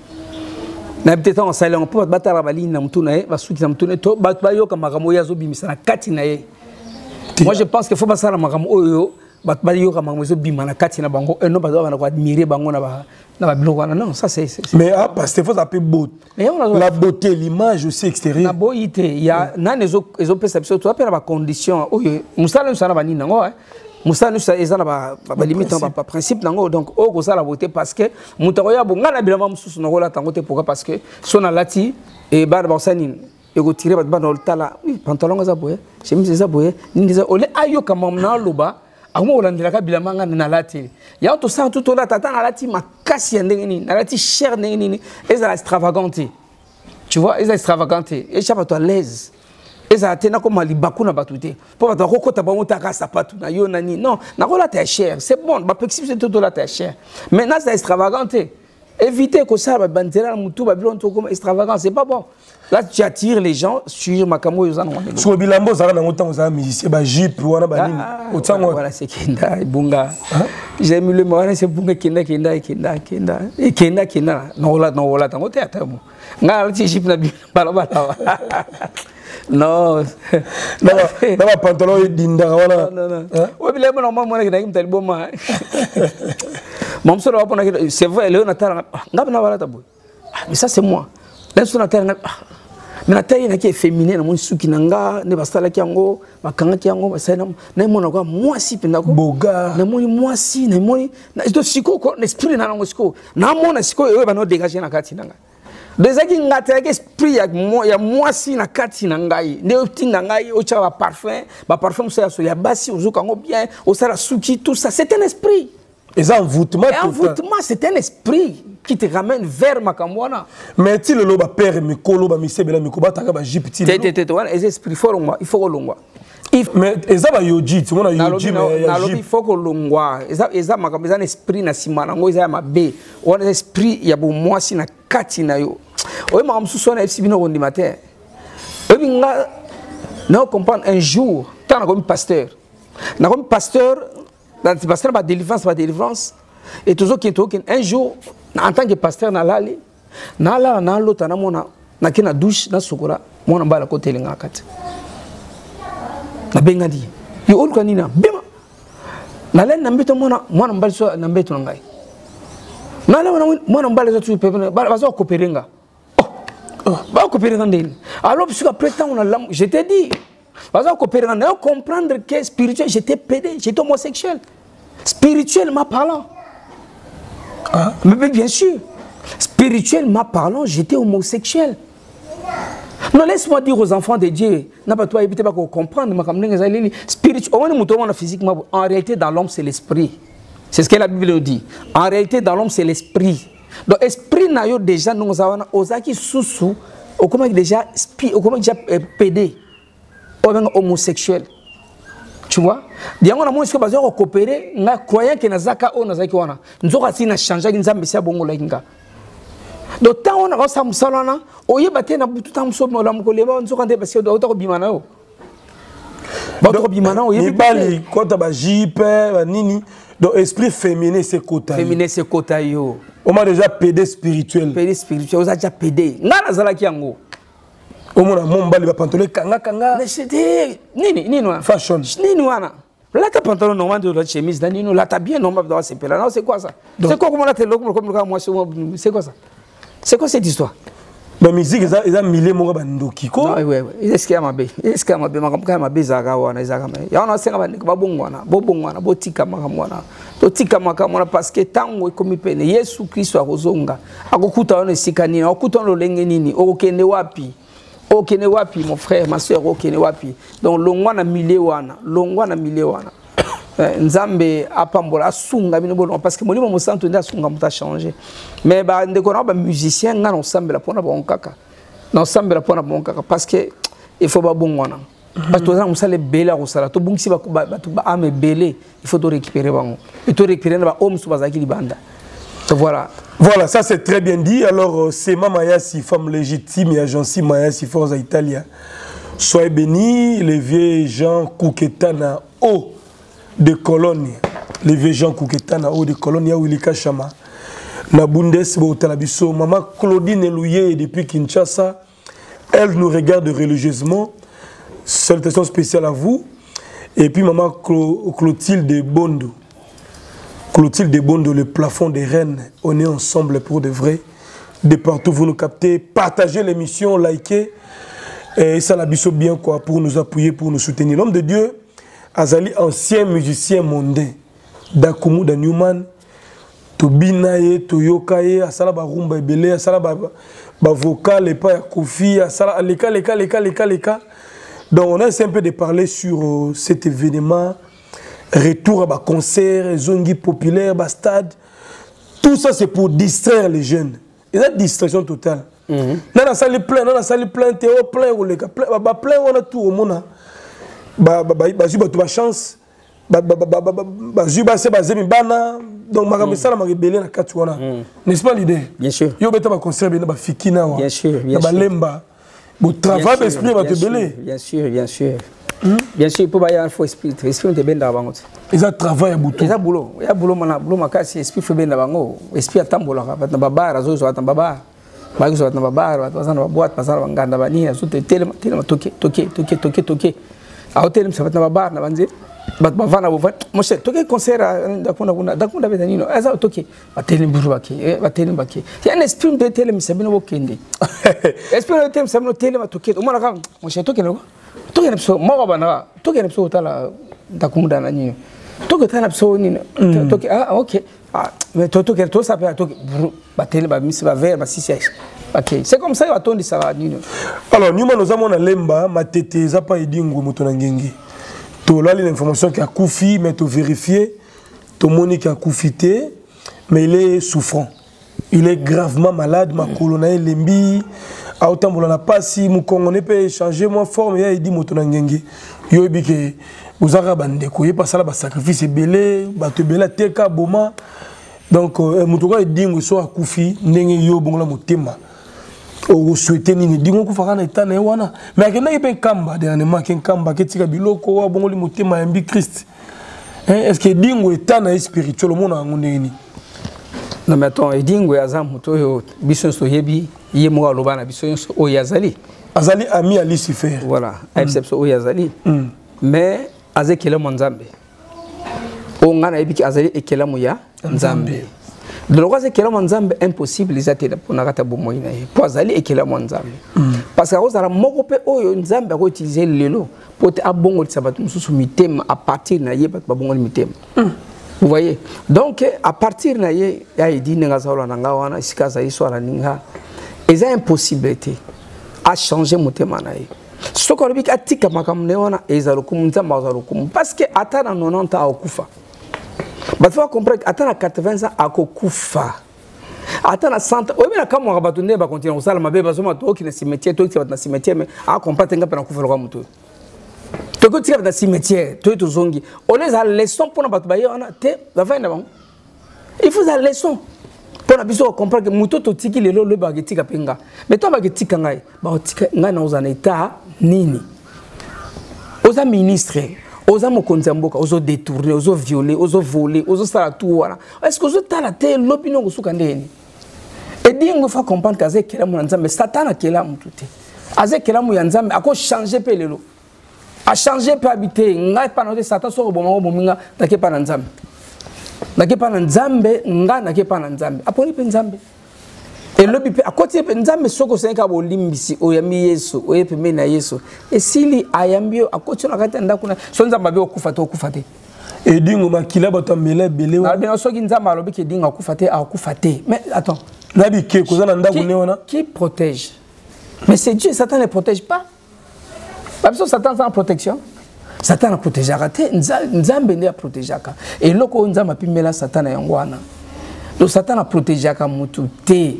Na peut-être en salle on peut battre la ligne na mutuna ye, ba suki na mutuna to battre ba yo comme ya zo bimisa na kati na ye. Moi je pense qu'il faut pas ça la magamo oyo, battre ba yo comme ya zo bimana na kati na bango, non ba na ko admirer bango na ba non, ça c'est. Mais parce qu'il faut appeler beauté. La beauté, l'image aussi extérieure. La beauté, il y a des perceptions. Tu as la condition. Moussa nous a dit non. Moussa nous a dit limite pas principe non. Donc oh ça la beauté parce que mutaroya bonga na bilama mususu na rola tangote pourquoi parce que son alati et bar basanine et go tirer ba dans le tala oui pantalon za boye chemise za boye ni za ole ayo kama na loba. Auma olandelaka bilamanga na lati ya to sa tout la tata na lati makasi ndengeni na lati cher ndengeni eza extravagante tu vois eza extravagante et chapa to à l'aise eza tena comme libaku na batute pour ba ko ta ba mutaka sapatu na yo nani non na ko la ta cher c'est bon ba pexi c'est tout la ta cher mais na c'est extravagante éviter que ça ba bandera mutu ba bilon to comme extravagant c'est pas bon. Là, tu attires les gens sur Makamo Yozan. Sur Bilambo, ça va dans autant de musiciens, Jeep, voilà, c'est Kenda et Bunga. J'ai mis le mot, c'est Bunga, Kenda. Et Kenda, non, là, dans le théâtre. Non, c'est Jeep, non. Non, pantalon et dinda, voilà. Non. Oui, mais là, normalement, on a une telle bombe. C'est vrai, mais ça, c'est moi. Là, sur la terre, mais la taille qui est féminine, mon souki nanga, ne va pas kiango, ma kanga kiango, ma saina, ne mon agua, moi si pendako, boga, ne moni moi si, ne moni, na ito siko, l'esprit na nango siko, na mon siko, eux va nous dégager na kati nanga. Déjà qui ngata esprit ya mwasi na kati na ngai ne otinga ngai o tcha ba parfum ça ya basi ozuka ngo bien o sala suki tout ça c'est un esprit et ça envoûtement c'est un esprit qui te ramène vers makamwana mais ti le loba père mikolo ba misebela mikoba taka ba jipiti les esprits il faut longwa mais eza ba yoji tu mona yoji mais il faut que longwa eza makambo eza esprit na simana ngo eza ya mabe on esprit ya bo mwasi na kati na yo oye makambo susu na fcb no kondimateur oyebi nga na comprendre un jour tant na comme pasteur dans pasteur ba délivrance et toujours qui un jour en tant que pasteur na lali na lota na mona na kina douche na sukura mona mbala ko telinga kati na bengadi yo oluka nina bima na len na mbeto mona mbali so na mbeto ngai na mona mbali so tu pepe ba so koperenga ba koperenga ndeni alors parce qu'après temps on a je t'ai dit ba so koperenga na comprendre que spirituel j'étais pédé j'étais homosexuel spirituellement parlant mais bien sûr spirituellement parlant j'étais homosexuel. Non, laisse-moi dire aux enfants de Dieu, n'a pas toi éviter pas comprendre, physiquement, en réalité dans l'homme c'est l'esprit. C'est ce que la Bible nous dit. En réalité dans l'homme c'est l'esprit. Donc esprit n'a eu déjà nous avons osaki sous au comment déjà au comment déjà pédé, homosexuel. Tu vois? Diango na mo est-ce que bazo coopérer, na croyant que nazaka o nazaki wana. Nzoka si na changer nzambe sia bongo la kinga. Donc tant on a ça musalana oye baté na butu tam so mola mukoleba nzoka nde parce que do to bimana yo bato bimana oye bali kota ba jipe ba nini donc esprit féminin c'est kota yo on m'a déjà pédé spirituel on a déjà pédé ngana zalaki yango o mona mombali ba pantalon kanga mais c'était nini wana fashion nini wana là ta pantalon normal de la chemise là nini là ta bien normal dans ces là non c'est quoi ça c'est quoi comment là t'es comme moi c'est quoi ça. C'est quoi cette histoire? La musique, ils ont mis les mots à Ndoki. Oui. Est-ce qu'il y a ma bé? Est-ce qu'il y a ma bé? Ma bé zagawana, zagama. Il y a un ancien qui va bongwana, bobongwana, botika makamwana. Botika makamwana parce que tango comme pene. Yesu Christ a rozonga. Akokuta on sikani, akuta on lolenge nini, okene wapi. Okene wapi mon frère, ma soeur, okene wapi. Donc longwana milewana, Nzambe apambola sunga bino bono parce que molimo mosanto nda sunga muta changer mais ba ndeko na ba musicien ngana ensemble la pona bon kaka na ensemble la pona bon kaka parce que il faut ba bongwana parce que ça musale bela ko sala to bungisi ba ame belé il faut to récupérer bango et to récupérer ba homme so bazaki libanda voilà ça c'est très bien dit. Alors c'est Mama si femme légitime et agence Mayasi Forza Italia. Soyez bénis les vieux gens Kouketana o de Cologne, les vieux gens Kouketana haut de Cologne, ya Wilika Chama. Na Bundes Botalabiso, maman Claudine Elouye depuis Kinshasa, elle nous regarde religieusement. Salutations spéciales à vous. Et puis maman Clotilde Bondo. Clotilde Bondo, le plafond des reines. On est ensemble pour de vrai. De partout vous nous captez, partagez l'émission, likez. Et ça la biso bien quoi pour nous appuyer, pour nous soutenir. L'homme de Dieu. Azali ancien musicien mondain Dakumu da Newman Tobinaye Toyokaye asala ba rumba ebele asala ba vocal et pas Kofi asala leka donc on a un peu de parler sur cet événement retour à ba concert zongi populaire ba stade tout ça c'est pour distraire les jeunes et la distraction totale na salle plein Théo plein ou les plein on a tout au monde ba chance donc ma sala ma rebelle na kati wana n'est-ce pas l'idée bien sûr yo beta ba concert bena ba fikina wa bien sûr ba lemba bo travail d'esprit ba te belé bien sûr pour ba ya faut esprit te benda bango ils ont travail à bouton ils a boulot makasi esprit fait benda bango esprit atambola ba na babara zo zo atamba ba zo atamba babara bazana ba boîte bazana nganda ba ni zo telema toke a hotel ça va na bar na banze bavana bovana mon cher toke concert dakunda beta nino eza toke bateli mburu baki ya un esprit de tele misabino bokende esprit de tele misabino tele matoke umana ka mon cher toke na so mo bana toke na so tala dakunda na nino toke tana so nino toke OK mais toke to ça peut toke bateli ba misi ba verre ba sisi Ok, c'est comme ça, il va tourner ça. Alors, nous, nous avons lemba, ma tête, ça pas idingo, motonangenge. Tu as l'information qui a koufi, mais tu vérifié, tu as qui a koufité, mais il est souffrant. Il est gravement malade, ma colonne est lembi. A autant pour la passi, mon Congolais peut changer ma forme, il dit motonangenge. Yo bike, vous avez bandé, vous avez passé là, sacrifice belé, bateau belé, teka, boma. Donc, motoka est dingue, soit koufi, n'engue yo bon la motema. Ou souhaiter ni dingo kufaka na etana wana. Mais akena ipe kamba dernièrement ken kamba ketika biloko wa bon li motema yambi Christ. Est-ce que dingo etana spirituel au monde ngone ni? Non mais attends, dingo yazam moto yo biso so yebi yemo alobana biso so oyazali. Azali ami à Lucifer. Voilà, exception oyazali. Mais azekela monzambe. O ngana ebiki azali ekela moya nzambe. De le roi ekela monzambe impossible les atela pour nakata bomoina ye. Pour azali ekela monzambe. Parce que ozala moko pe oyo nzambe ko utiliser lelo pour te abongo tsabatu mususu mitema à partir na ye ba bongo mitema. Vous voyez? Donc à partir na ye ya idi nga zaola nanga wana isikaza iswala ninga. Eza impossibilité à changer motema na ye. Ce qu'on dit atika makamne wana ezalukum nzamba zalukum parce que atana 90 ans okufa. Il faut comprendre qu'à 80 ans, à Kokufa. À 100 ans, oui, mais quand on va continuer à continuer, on va faire des choses qui sont cimetière, tout qui va dans cimetière, mais à comprendre que on va faire le ramuto. Tout qui va dans cimetière, tout est zongi. On les a leçon pour nous battre, on a té, la fin d'avant. Il faut la leçon pour nous bien comprendre que muto tout tiki le lo le bageti kapenga. Mais toi bageti kangai, ba tika ngai na uzana état nini. Oza ministre. Oza mokonzamboka, ozo détourner, ozo violer, ozo voler, ozo sala tout wana. Est-ce que ozo tala te l'opinion gosuka ndeni? Et dingo fa comprendre qu'azé kela mu nzambe satana kela mu tuté. Azé kela mu nzambe ako changer pe lelo. A changer pe habiter, ngai pa na satan so bomo bominga take pa na nzambe. Nake pa na nzambe, nga nake pa na nzambe. Aponi pe nzambe. Et le bipé à côté de nzambe soko senga bolimbisi oyami Yesu oyepe mena Yesu et sili ayambio à côté na kata ndakuna so nzamba be okufa te et dingo makila batambela belé na bien soki nzamba alobi ke dinga okufa te mais attends nabi ke koza na ndakune wana qui protège mais c'est Dieu. Satan ne protège pas parce que Satan sans protection Satan ne protégera te nzambe ne protégaka et loko nzamba pimela Satan yango wana donc Satan a protégé ka mutu te.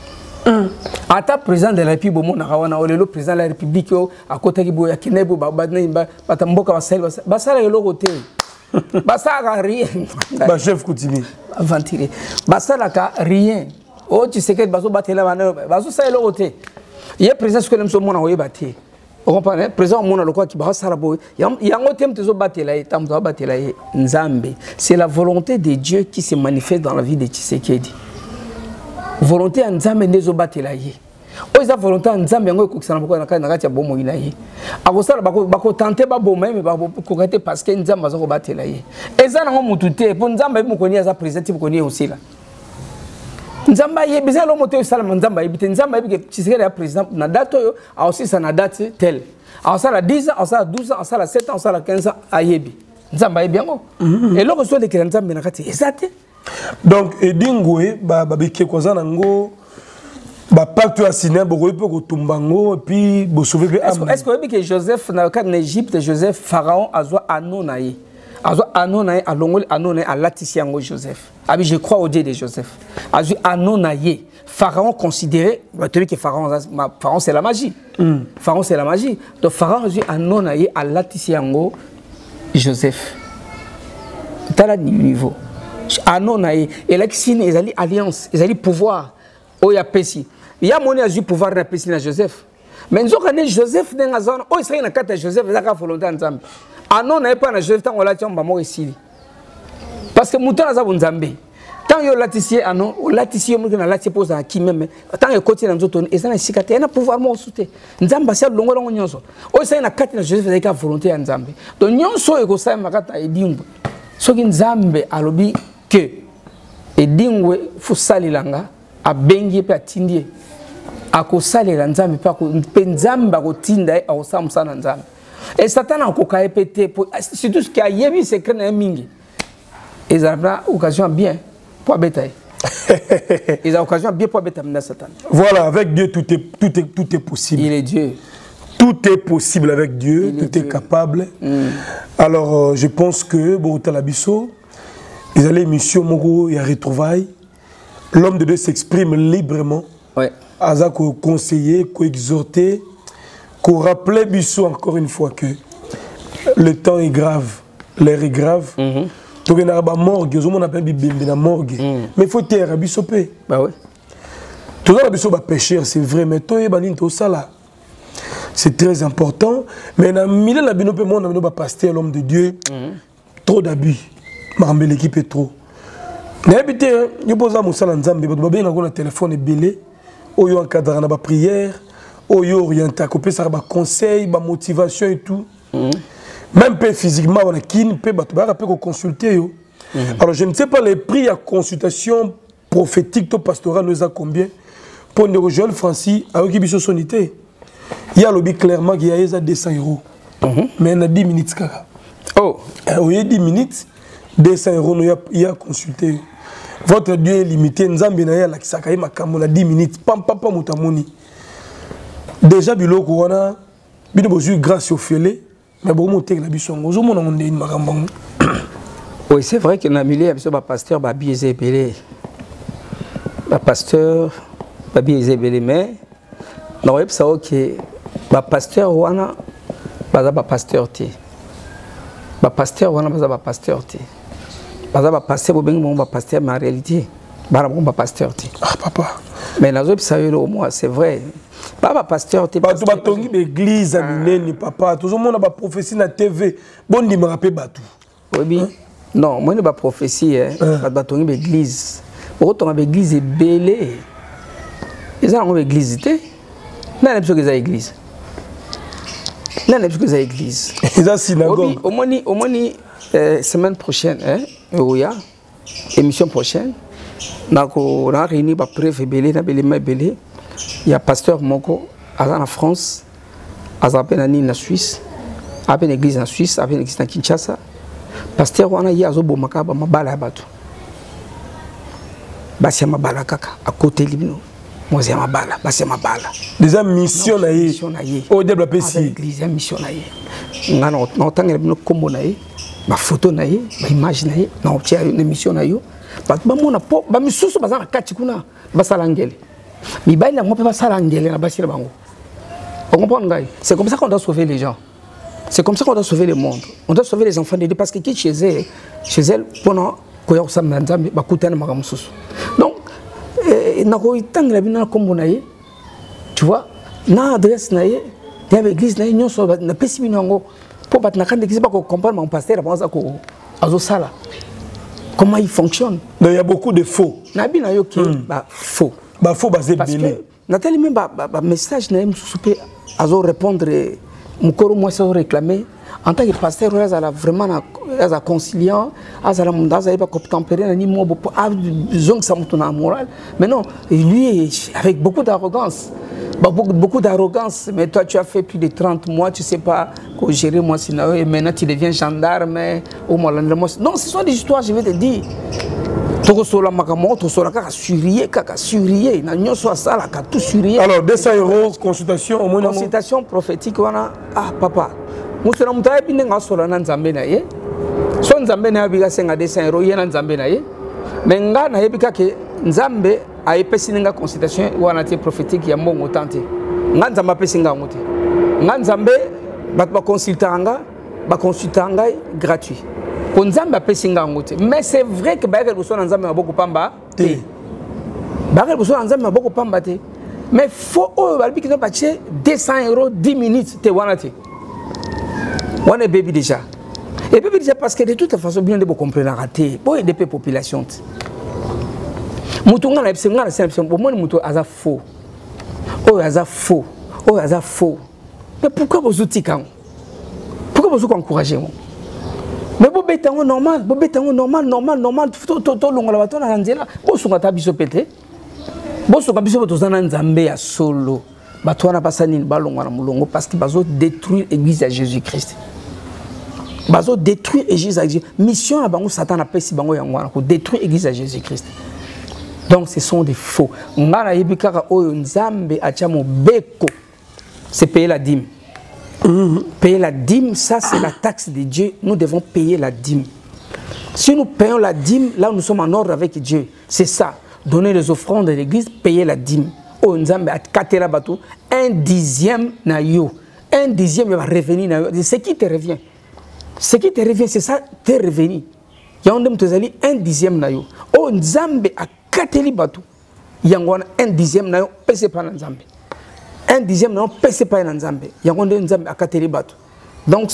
Ata président de la République bomona kawana olelo président de la République à côté ki boya kinebo batamboka basala yelo côté basala rien ba chef Koutimi aventuré basala ka rien o tu sais que baso batela baso sa yelo côté ye président ce que nous sommes na oyebate on comprend président mona lokwa ki ba sala boy yango tem tezo batela et tamto batela nzambe c'est la volonté de Dieu qui se manifeste dans la vie de Tshisekedi. Volonté en nzambe ndezo batela ye. O isa volonté en nzambe ngo ekokisana boko na kati ya bomo ina ye. Akosala bako tenter ba boma mais ba kokate parce que nzambe azoko batela ye. Eza nango mutu te po nzambe mukoni aza président mukoni aussi là. Nzambe ye bizala lo moto sala nzambe ye bite nzambe ye bike Tshisekedi ya président na date yo a aussi ça na date tel. A sala 10 ans, a sala 12 ans, a sala 7 ans, a sala 15 ans ayebi. Nzambe ye biango. Et loko so de que nzambe na kati ezate. Donc edingwe babike kozana ngo ba pacte a signé boko pe ko tumbango et puis bo sauver âme. Est-ce que Joseph na en Égypte Joseph pharaon azwa anonaye a longoli anonaye a latisiango Joseph. Abi je crois au Dieu de Joseph. Azwa anonaye pharaon considéré que pharaon c'est la magie. Pharaon c'est la magie. Donc pharaon azwa anonaye a latisiango Joseph. Tala niveau. Anonaye et l'exine ils allaient alliance ils allaient pouvoir oh ya pesi il y a mon azu pouvoir na pesi na Joseph mais nous connaît Joseph dans zone oh il na kata Joseph zaka volonté nzambe anonaye pas na Joseph tant on l'a dit on va mourir ici parce que mutana za nzambe tant yo latissier anon o latissier mo na latissier pose à qui même tant yo côté na nzoto et ça na sikate na pouvoir mo souté nzamba sia longo longo nyonso oh il na kata na Joseph zaka volonté nzambe donc nyonso e ko sa makata edimbo soki nzambe alobi que edingwe fusalilanga abengi pe atindie akosalela nzambe pe nzambe akotinda akosamsa na nzambe et Satan akoka epete surtout ce qui a yebi secret na mingi ezabla occasion bien pour betaille Ils ont l'occasion bien pour terminer Satan. Voilà, avec Dieu, tout est possible. Il est Dieu. Tout est possible avec Dieu, tout est capable. Alors, je pense que, bon, Talabiso, ils allaient mission Moro et à retrouvailles. L'homme de Dieu s'exprime librement. Ouais. Aza ko conseiller, ko exhorter, ko rappeler Bissot encore une fois que le temps est grave, l'air est grave. Donc il y a une morgue, on appelle la morgue. Mais il faut taire Bissot. Bah oui. Tout ça, Bissot va pécher, c'est vrai, mais toi, tout ça là. C'est très important. Mais dans le milieu de la Binope, moi, on a pasteur, l'homme de Dieu. Trop d'abus. L'équipe est trop. Mais habité, je pose à mon salon, je vais un téléphone belé. Oyo encadré na prière, oyo orienté à couper ça conseil, motivation et tout. Même peu physiquement on a kin peut consulter yo. Alors je ne sais pas les prix à consultation prophétique to pastoral nous a combien pour nos jeunes Francis avec biso sonité. Il y a lobby clairement qu'il y a 200 €. Mais on a 10 minutes kaka. Oh, oui 10 minutes 200 € il y a consulter. Votre Dieu est limité. Nous avons a 10 minutes. Pam mutamoni. Déjà, biloko wana, bino grâce au fêlé, mais bon monter la bisson. Oui, c'est vrai que dans le milieu, il y a un pasteur qui a biaisé belé. Un pasteur qui a biaisé belé, mais non, il y a un pasteur wana, un pasteur té. Un pasteur wana, un pasteur té. Parce que pasteur bon pasteur mais en réalité bon pasteur ah papa mais nazo pisayelo moi c'est vrai pas pasteur té pas tout batongi l'église amineni papa tout le monde a prophétie na TV bon di me rappeler batu oui non moi ne pas prophétie pas batongi l'église autant l'église est belé ils ont l'église té na n'importe que l'église na n'importe que l'église ils ont synagogue au moins semaine prochaine il y a émission prochaine on a réuni ba preuve belé na belé il y a pasteur moko en France à en Suisse à une église en Suisse à une église en Kinshasa pasteur wana ya zo bomaka ba mabala bato basi mabala kaka à côté libino moi c'est mabala basi mabala déjà mission na yé au développer si église mission na yé ngana otangela bino kombo na yé ma photo na ye, ma image na ye, na obtient une émission na yo. Ba mona po, ba misusu bazana kati kuna, ba salangele. Mi ba ina mo pe ba salangele na basira bango. On comprend ngai? C'est comme ça qu'on doit sauver les gens. C'est comme ça qu'on doit sauver le monde. On doit sauver les enfants de Dieu parce que qui chez elle pendant koya osamba nzambe ba kutana makamususu. Donc na ko itangela bina kombo na ye. Tu vois? Na adresse na ye, ya église na ye nyonso na pesi bino ngo. Pour comprendre mon pasteur comment il fonctionne. Il y a beaucoup de faux. Faux. Faux basé belé. Nathalie même message na souper à répondre mon corps moi ça réclamer en tant que pasteur vraiment conciliant azala mundaza iba tempérer ni mo besoin que ça monte na moral mais non lui avec beaucoup d'arrogance. Beaucoup d'arrogance, mais toi tu as fait plus de 30 mois, tu ne sais pas comment gérer moi sinon et maintenant tu deviens gendarme ou non, ce sont des histoires, je vais te dire. Alors 200 € consultation au moins consultation prophétique wana ah papa musona mutaye binde ngasola na nzambe na ye so nzambe na biga senga 200 € yena nzambe na ye mais nga na yebika ke nzambe a epesi nga consultation wana te prophétique ya mbongo tante nga nzambe apesi nga ngote nga nzambe ba consultanga gratuit ko nzambe apesi nga ngote mais c'est vrai que ba ke sona nzambe maboko pamba te ba ke sona nzambe maboko pamba te mais faut balbi ki no bache 200 € 10 minutes te wana te wana baby déjà et puis déjà parce que de toute façon bien de comprendre raté pour aider la population mutunga na episenga na sense bon mutu aza faux aza faux mais pourquoi vous outikang pourquoi vous encourager mais bo betango normal to longola bato na nzela bo sunga ta biso pete bo sunga biso to zana nzambe ya solo bato wana pasani balongwa na mulongo parce que bazo détruire l'église de Jésus-Christ bazo détruire l'église de Jésus mission na bango Satan a pesi bango yango wana ko détruire l'église de Jésus-Christ Donc ce sont des faux. Ngana yebikara oyo nzambe achamo beko. C'est payer la dîme. Payer la dîme, ça c'est la taxe de Dieu. Nous devons payer la dîme. Si nous payons la dîme, là nous sommes en ordre avec Dieu. C'est ça. Donner les offrandes de l'église, payer la dîme. Oh nzambe akatela bato, 1/10 na yo. 1/10 va revenir na yo. Ce qui te revient. Ce qui te revient, c'est ça, te revenu. Yandem tozali 1/10 na yo. Oh nzambe akateli bato. Yangwana 1/10 na yo, pese pa na nzambe. 1/10 na yo, pese pa na nzambe. Yangwana nzambe akateli bato. Donc,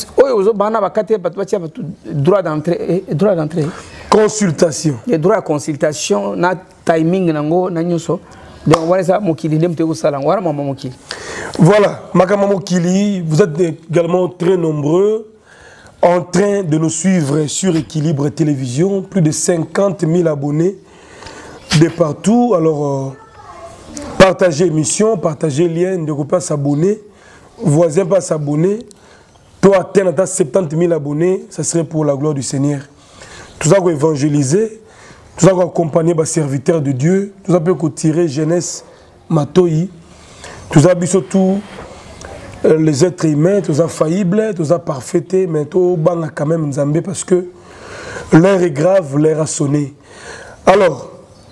droit d'entrée. Consultation. Les droits à consultation, na timing nango na nyoso. Donc voilà mokili ndem te sala ngwara mama mokili. Voilà, Makama Mokili, vous êtes également très nombreux en train de nous suivre sur Équilibre Télévision, plus de 50 000 abonnés de partout. Alors partagez l'émission, partagez le lien, ne pouvez pas s'abonner, voisin pas s'abonner. Toi, atteindre 70 000 abonnés, ça serait pour la gloire du Seigneur. Tout ça, évangéliser, tout ça, accompagner les serviteurs de Dieu, tout ça, peut tirer jeunesse, matoi, tout ça, surtout les êtres humains, tout ça, faillibles, tout ça, parfaits, mais tout ça, quand même, Nzambé, parce que l'heure est grave, l'heure a sonné. Alors,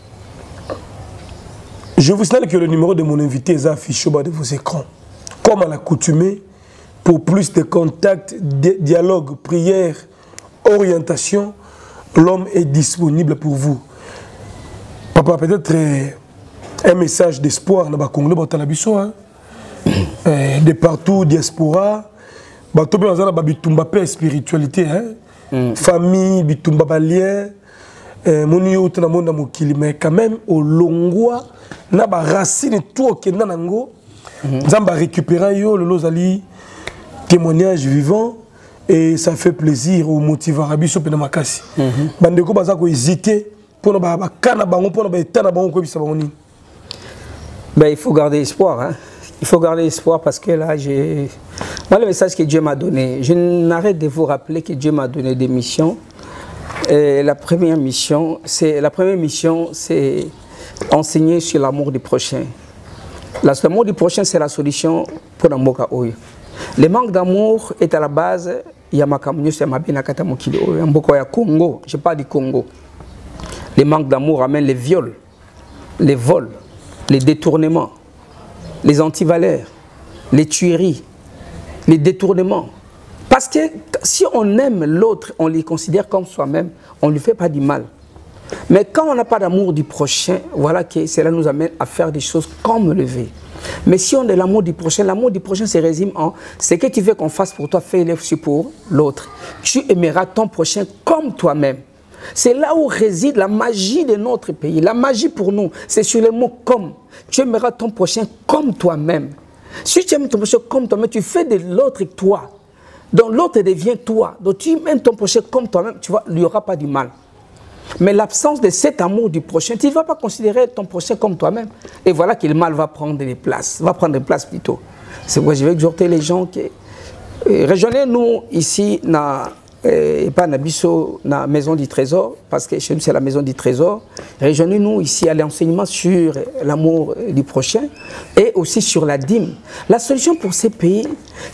je vous signale que le numéro de mon invité est affiché au bas de vos écrans. Comme à l'accoutumée, pour plus de contacts, dialogue, prière, orientation, l'homme est disponible pour vous. Papa, peut-être un message d'espoir dans le Congo, de partout, diaspora, spiritualité, famille, bitumba balien, mais quand même, au longwa, na ba racine tout qui est nango, zamba récupérer yo le lozali témoignage vivant et ça fait plaisir au motivant rabiso pena makasi. Bandeko baza ko hésiter pour ba kana bango pour ba etana bango ko bisa bango ni. Ben il faut garder espoir hein. Il faut garder espoir parce que là moi le message que Dieu m'a donné, je n'arrête de vous rappeler que Dieu m'a donné des missions. Et la première mission, c'est enseigner sur l'amour du prochain. L'amour du prochain, c'est la solution pour Namboka Oyo. Le manque d'amour est à la base, il y a Makamunyo, c'est Mabinakata Mokili Oyo, Mboko ya Congo, je parle du Congo. Le manque d'amour amène les viols, les vols, les détournements, les antivaleurs, les tueries, les détournements. Parce que si on aime l'autre, on les considère comme soi-même, on ne lui fait pas du mal. Mais quand on n'a pas d'amour du prochain, voilà que cela nous amène à faire des choses comme le veut. Mais si on a l'amour du prochain se résume en ce que tu veux qu'on fasse pour toi, fais-le aussi pour l'autre. Tu aimeras ton prochain comme toi-même. C'est là où réside la magie de notre pays. La magie pour nous, c'est sur le mot comme. Tu aimeras ton prochain comme toi-même. Si tu aimes ton prochain comme toi-même, tu fais de l'autre toi. Donc l'autre devient toi. Donc tu aimes ton prochain comme toi-même, tu vois, il n'y aura pas du mal. Mais l'absence de cet amour du prochain, tu ne vas pas considérer ton prochain comme toi-même. Et voilà que le mal va prendre des places, plutôt. C'est pourquoi je vais exhorter les gens qui... Rejoignez-nous ici, pas na Maison du Trésor, parce que chez nous c'est la Maison du Trésor. Rejoignez-nous ici à l'enseignement sur l'amour du prochain et aussi sur la dîme. La solution pour ces pays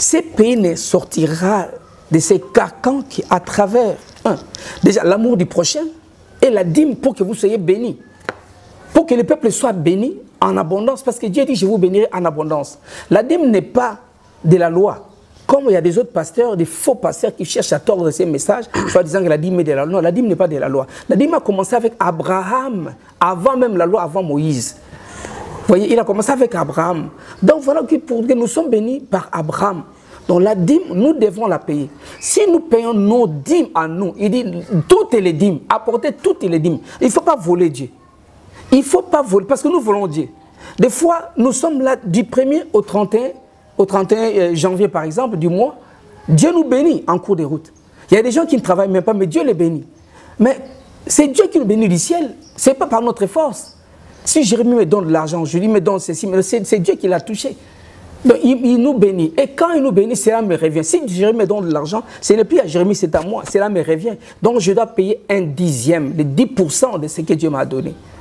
ne sortira de ces carcans qui, à travers, déjà l'amour du prochain, et la dîme pour que vous soyez bénis. Pour que le peuple soit béni en abondance. Parce que Dieu dit, je vous bénirai en abondance. La dîme n'est pas de la loi. Comme il y a des autres pasteurs, des faux pasteurs qui cherchent à tordre ces messages, soit disant que la dîme est de la loi. Non, la dîme n'est pas de la loi. La dîme a commencé avec Abraham, avant même la loi, avant Moïse. Vous voyez, il a commencé avec Abraham. Donc voilà que nous sommes bénis par Abraham. Donc la dîme, nous devons la payer. Si nous payons nos dîmes à nous, il dit toutes les dîmes, apportez toutes les dîmes. Il ne faut pas voler Dieu. Il ne faut pas voler, parce que nous volons Dieu. Des fois, nous sommes là du 1er au 31 janvier, par exemple, du mois. Dieu nous bénit en cours de route. Il y a des gens qui ne travaillent même pas, mais Dieu les bénit. Mais c'est Dieu qui nous bénit du ciel. Ce n'est pas par notre force. Si Jérémie me donne de l'argent, je lui me donne ceci, mais c'est Dieu qui l'a touché. Donc, il nous bénit. Et quand il nous bénit, cela me revient. Si Jérémie me donne de l'argent, ce n'est plus à Jérémie, c'est à moi. Cela me revient. Donc, je dois payer 1/10, les 10% de ce que Dieu m'a donné.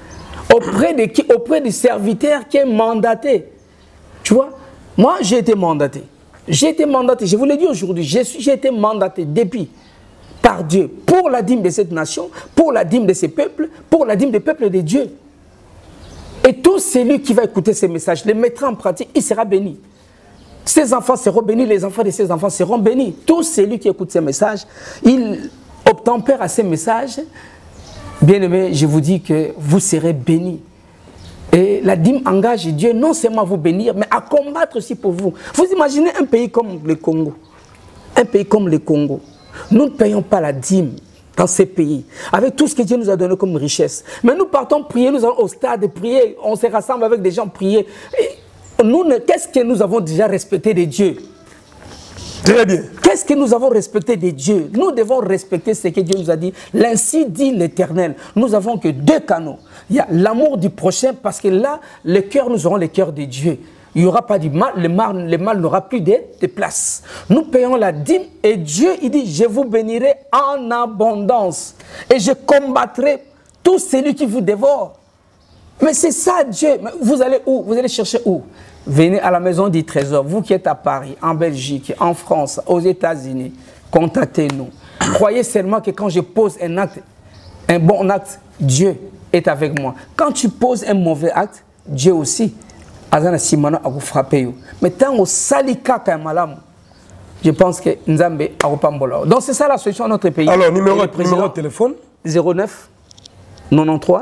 Auprès de qui? Auprès du serviteur qui est mandaté. Tu vois? Moi, j'ai été mandaté. J'ai été mandaté, je vous l'ai dit aujourd'hui, j'ai été mandaté depuis par Dieu pour la dîme de cette nation, pour la dîme de ces peuples, pour la dîme des peuples de Dieu. Et tout celui qui va écouter ces messages, les mettra en pratique, il sera béni. Ses enfants seront bénis, les enfants de ses enfants seront bénis. Tout celui qui écoute ces messages, il obtempère à ces messages. Bien-aimés, je vous dis que vous serez bénis. Et la dîme engage Dieu non seulement à vous bénir, mais à combattre aussi pour vous. Vous imaginez un pays comme le Congo. Un pays comme le Congo. Nous ne payons pas la dîme dans ces pays, avec tout ce que Dieu nous a donné comme richesse. Mais nous partons prier, nous allons au stade prier, on se rassemble avec des gens prier. Qu'est-ce que nous avons déjà respecté de Dieu? Très bien. Qu'est-ce que nous avons respecté de Dieu? Nous devons respecter ce que Dieu nous a dit. L'ainsi dit l'Éternel. Nous n'avons que deux canaux. Il y a l'amour du prochain, parce que là, le cœur, nous aurons le cœur de Dieu. Il n'y aura pas du mal, le mal n'aura plus de place. Nous payons la dîme et Dieu, il dit, je vous bénirai en abondance. Et je combattrai tout celui qui vous dévore. Mais c'est ça Dieu. Mais vous allez où? Vous allez chercher où? Venez à la maison du trésor. Vous qui êtes à Paris, en Belgique, en France, aux États-Unis, contactez-nous. Croyez seulement que quand je pose un acte, un bon acte, Dieu est avec moi. Quand tu poses un mauvais acte, Dieu aussi. Azana Simana a vous frappé. Mais tant au salika kamalam, je pense que Nzambe a repambola. Donc c'est ça la solution à notre pays. Alors numéro de téléphone 09 93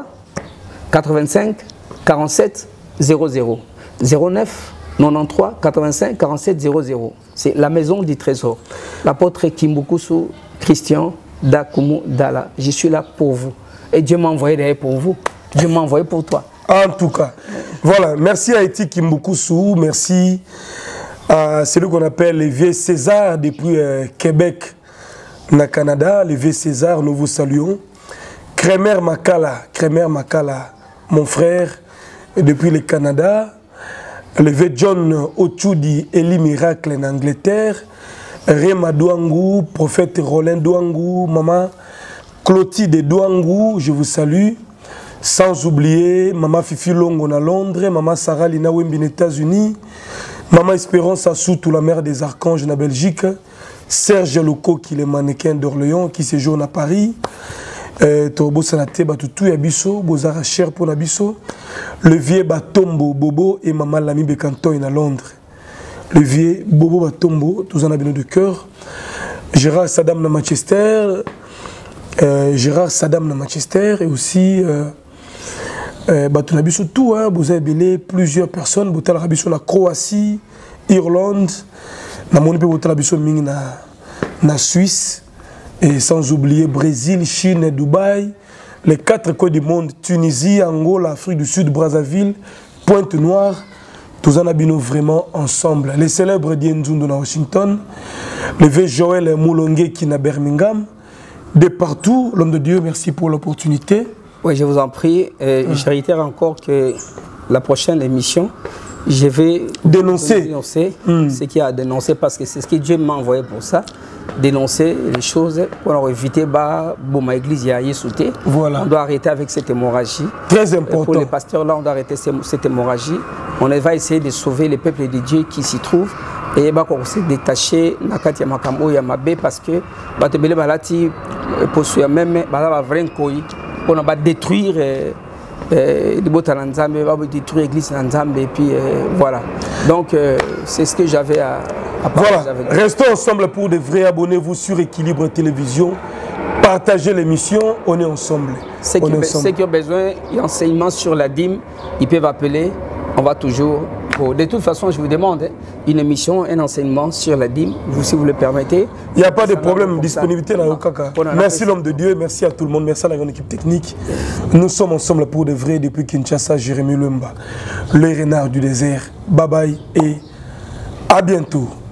85 47 00. 09 93 85 47 00. C'est la maison du trésor. L'apôtre Kimbukusu Christian Dakumu Dala. Je suis là pour vous. Et Dieu m'a envoyé derrière pour vous. Dieu m'a envoyé pour toi. En tout cas, voilà. Merci à Eti Kimbukusu. Merci à celui qu'on appelle les vieux César depuis Québec, na Canada. Les vieux César, nous vous saluons. Kremer Makala, mon frère, depuis le Canada. Le vieux John Ochudi, Eli Miracle en Angleterre. Rema Douangou, prophète Roland Douangou, maman Clotilde Douangou, je vous salue. Sans oublier maman Fifi Longo à Londres, maman Sarah Lina Wembi aux États-Unis, maman Espérance Assoutou, la mère des archanges en Belgique, Serge Loco, qui est le mannequin d'Orléans, qui séjourne à Paris. Tobo Sanate Batutu Yabiso, Bozara Cher pour Nabiso, le vieux Batombo Bobo et maman Lami Becantoy à Londres. Le vieux Bobo Batombo, tous en abîme de cœur. Gérard Saddam à Manchester, et aussi Batunabiso tout, vous avez plusieurs personnes, vous avez la Croatie, Irlande, vous avez la Suisse. Et sans oublier Brésil, Chine, Dubaï, les 4 coins du monde, Tunisie, Angola, Afrique du Sud, Brazzaville, Pointe-Noire, tous en abîmes vraiment ensemble. Les célèbres d'Yenzundu à Washington, le vieux Joël Moulongue qui est à Birmingham, de partout, l'homme de Dieu, merci pour l'opportunité. Oui, je vous en prie. Je réitère encore que la prochaine émission, je vais dénoncer ce qu'il y a à dénoncer, parce que c'est ce que Dieu m'a envoyé pour ça. Dénoncer les choses pour éviter que l'église y aille sauter. Voilà. On doit arrêter avec cette hémorragie. Très important. Pour les pasteurs là, on doit arrêter cette hémorragie. On va essayer de sauver les peuples de Dieu qui s'y trouvent. Et on s'est détaché Nakati Makambo Yamabe, parce que Batebele Balati même on va détruire détruire l'église Nzambe, et puis voilà. Donc c'est ce que j'avais à voilà, restons ensemble pour de vrais. Abonnez-vous sur Équilibre Télévision. Partagez l'émission, on est ensemble. Ceux qui ont besoin d'enseignements sur la dîme, ils peuvent appeler. On va toujours. De toute façon, je vous demande une émission, un enseignement sur la dîme, si vous le permettez. Il n'y a pas de problème, disponibilité dans le caca. Merci l'homme de Dieu, merci à tout le monde, merci à la grande équipe technique. Nous sommes ensemble pour de vrais depuis Kinshasa, Jérémy Lumba, le renard du désert. Bye bye et à bientôt.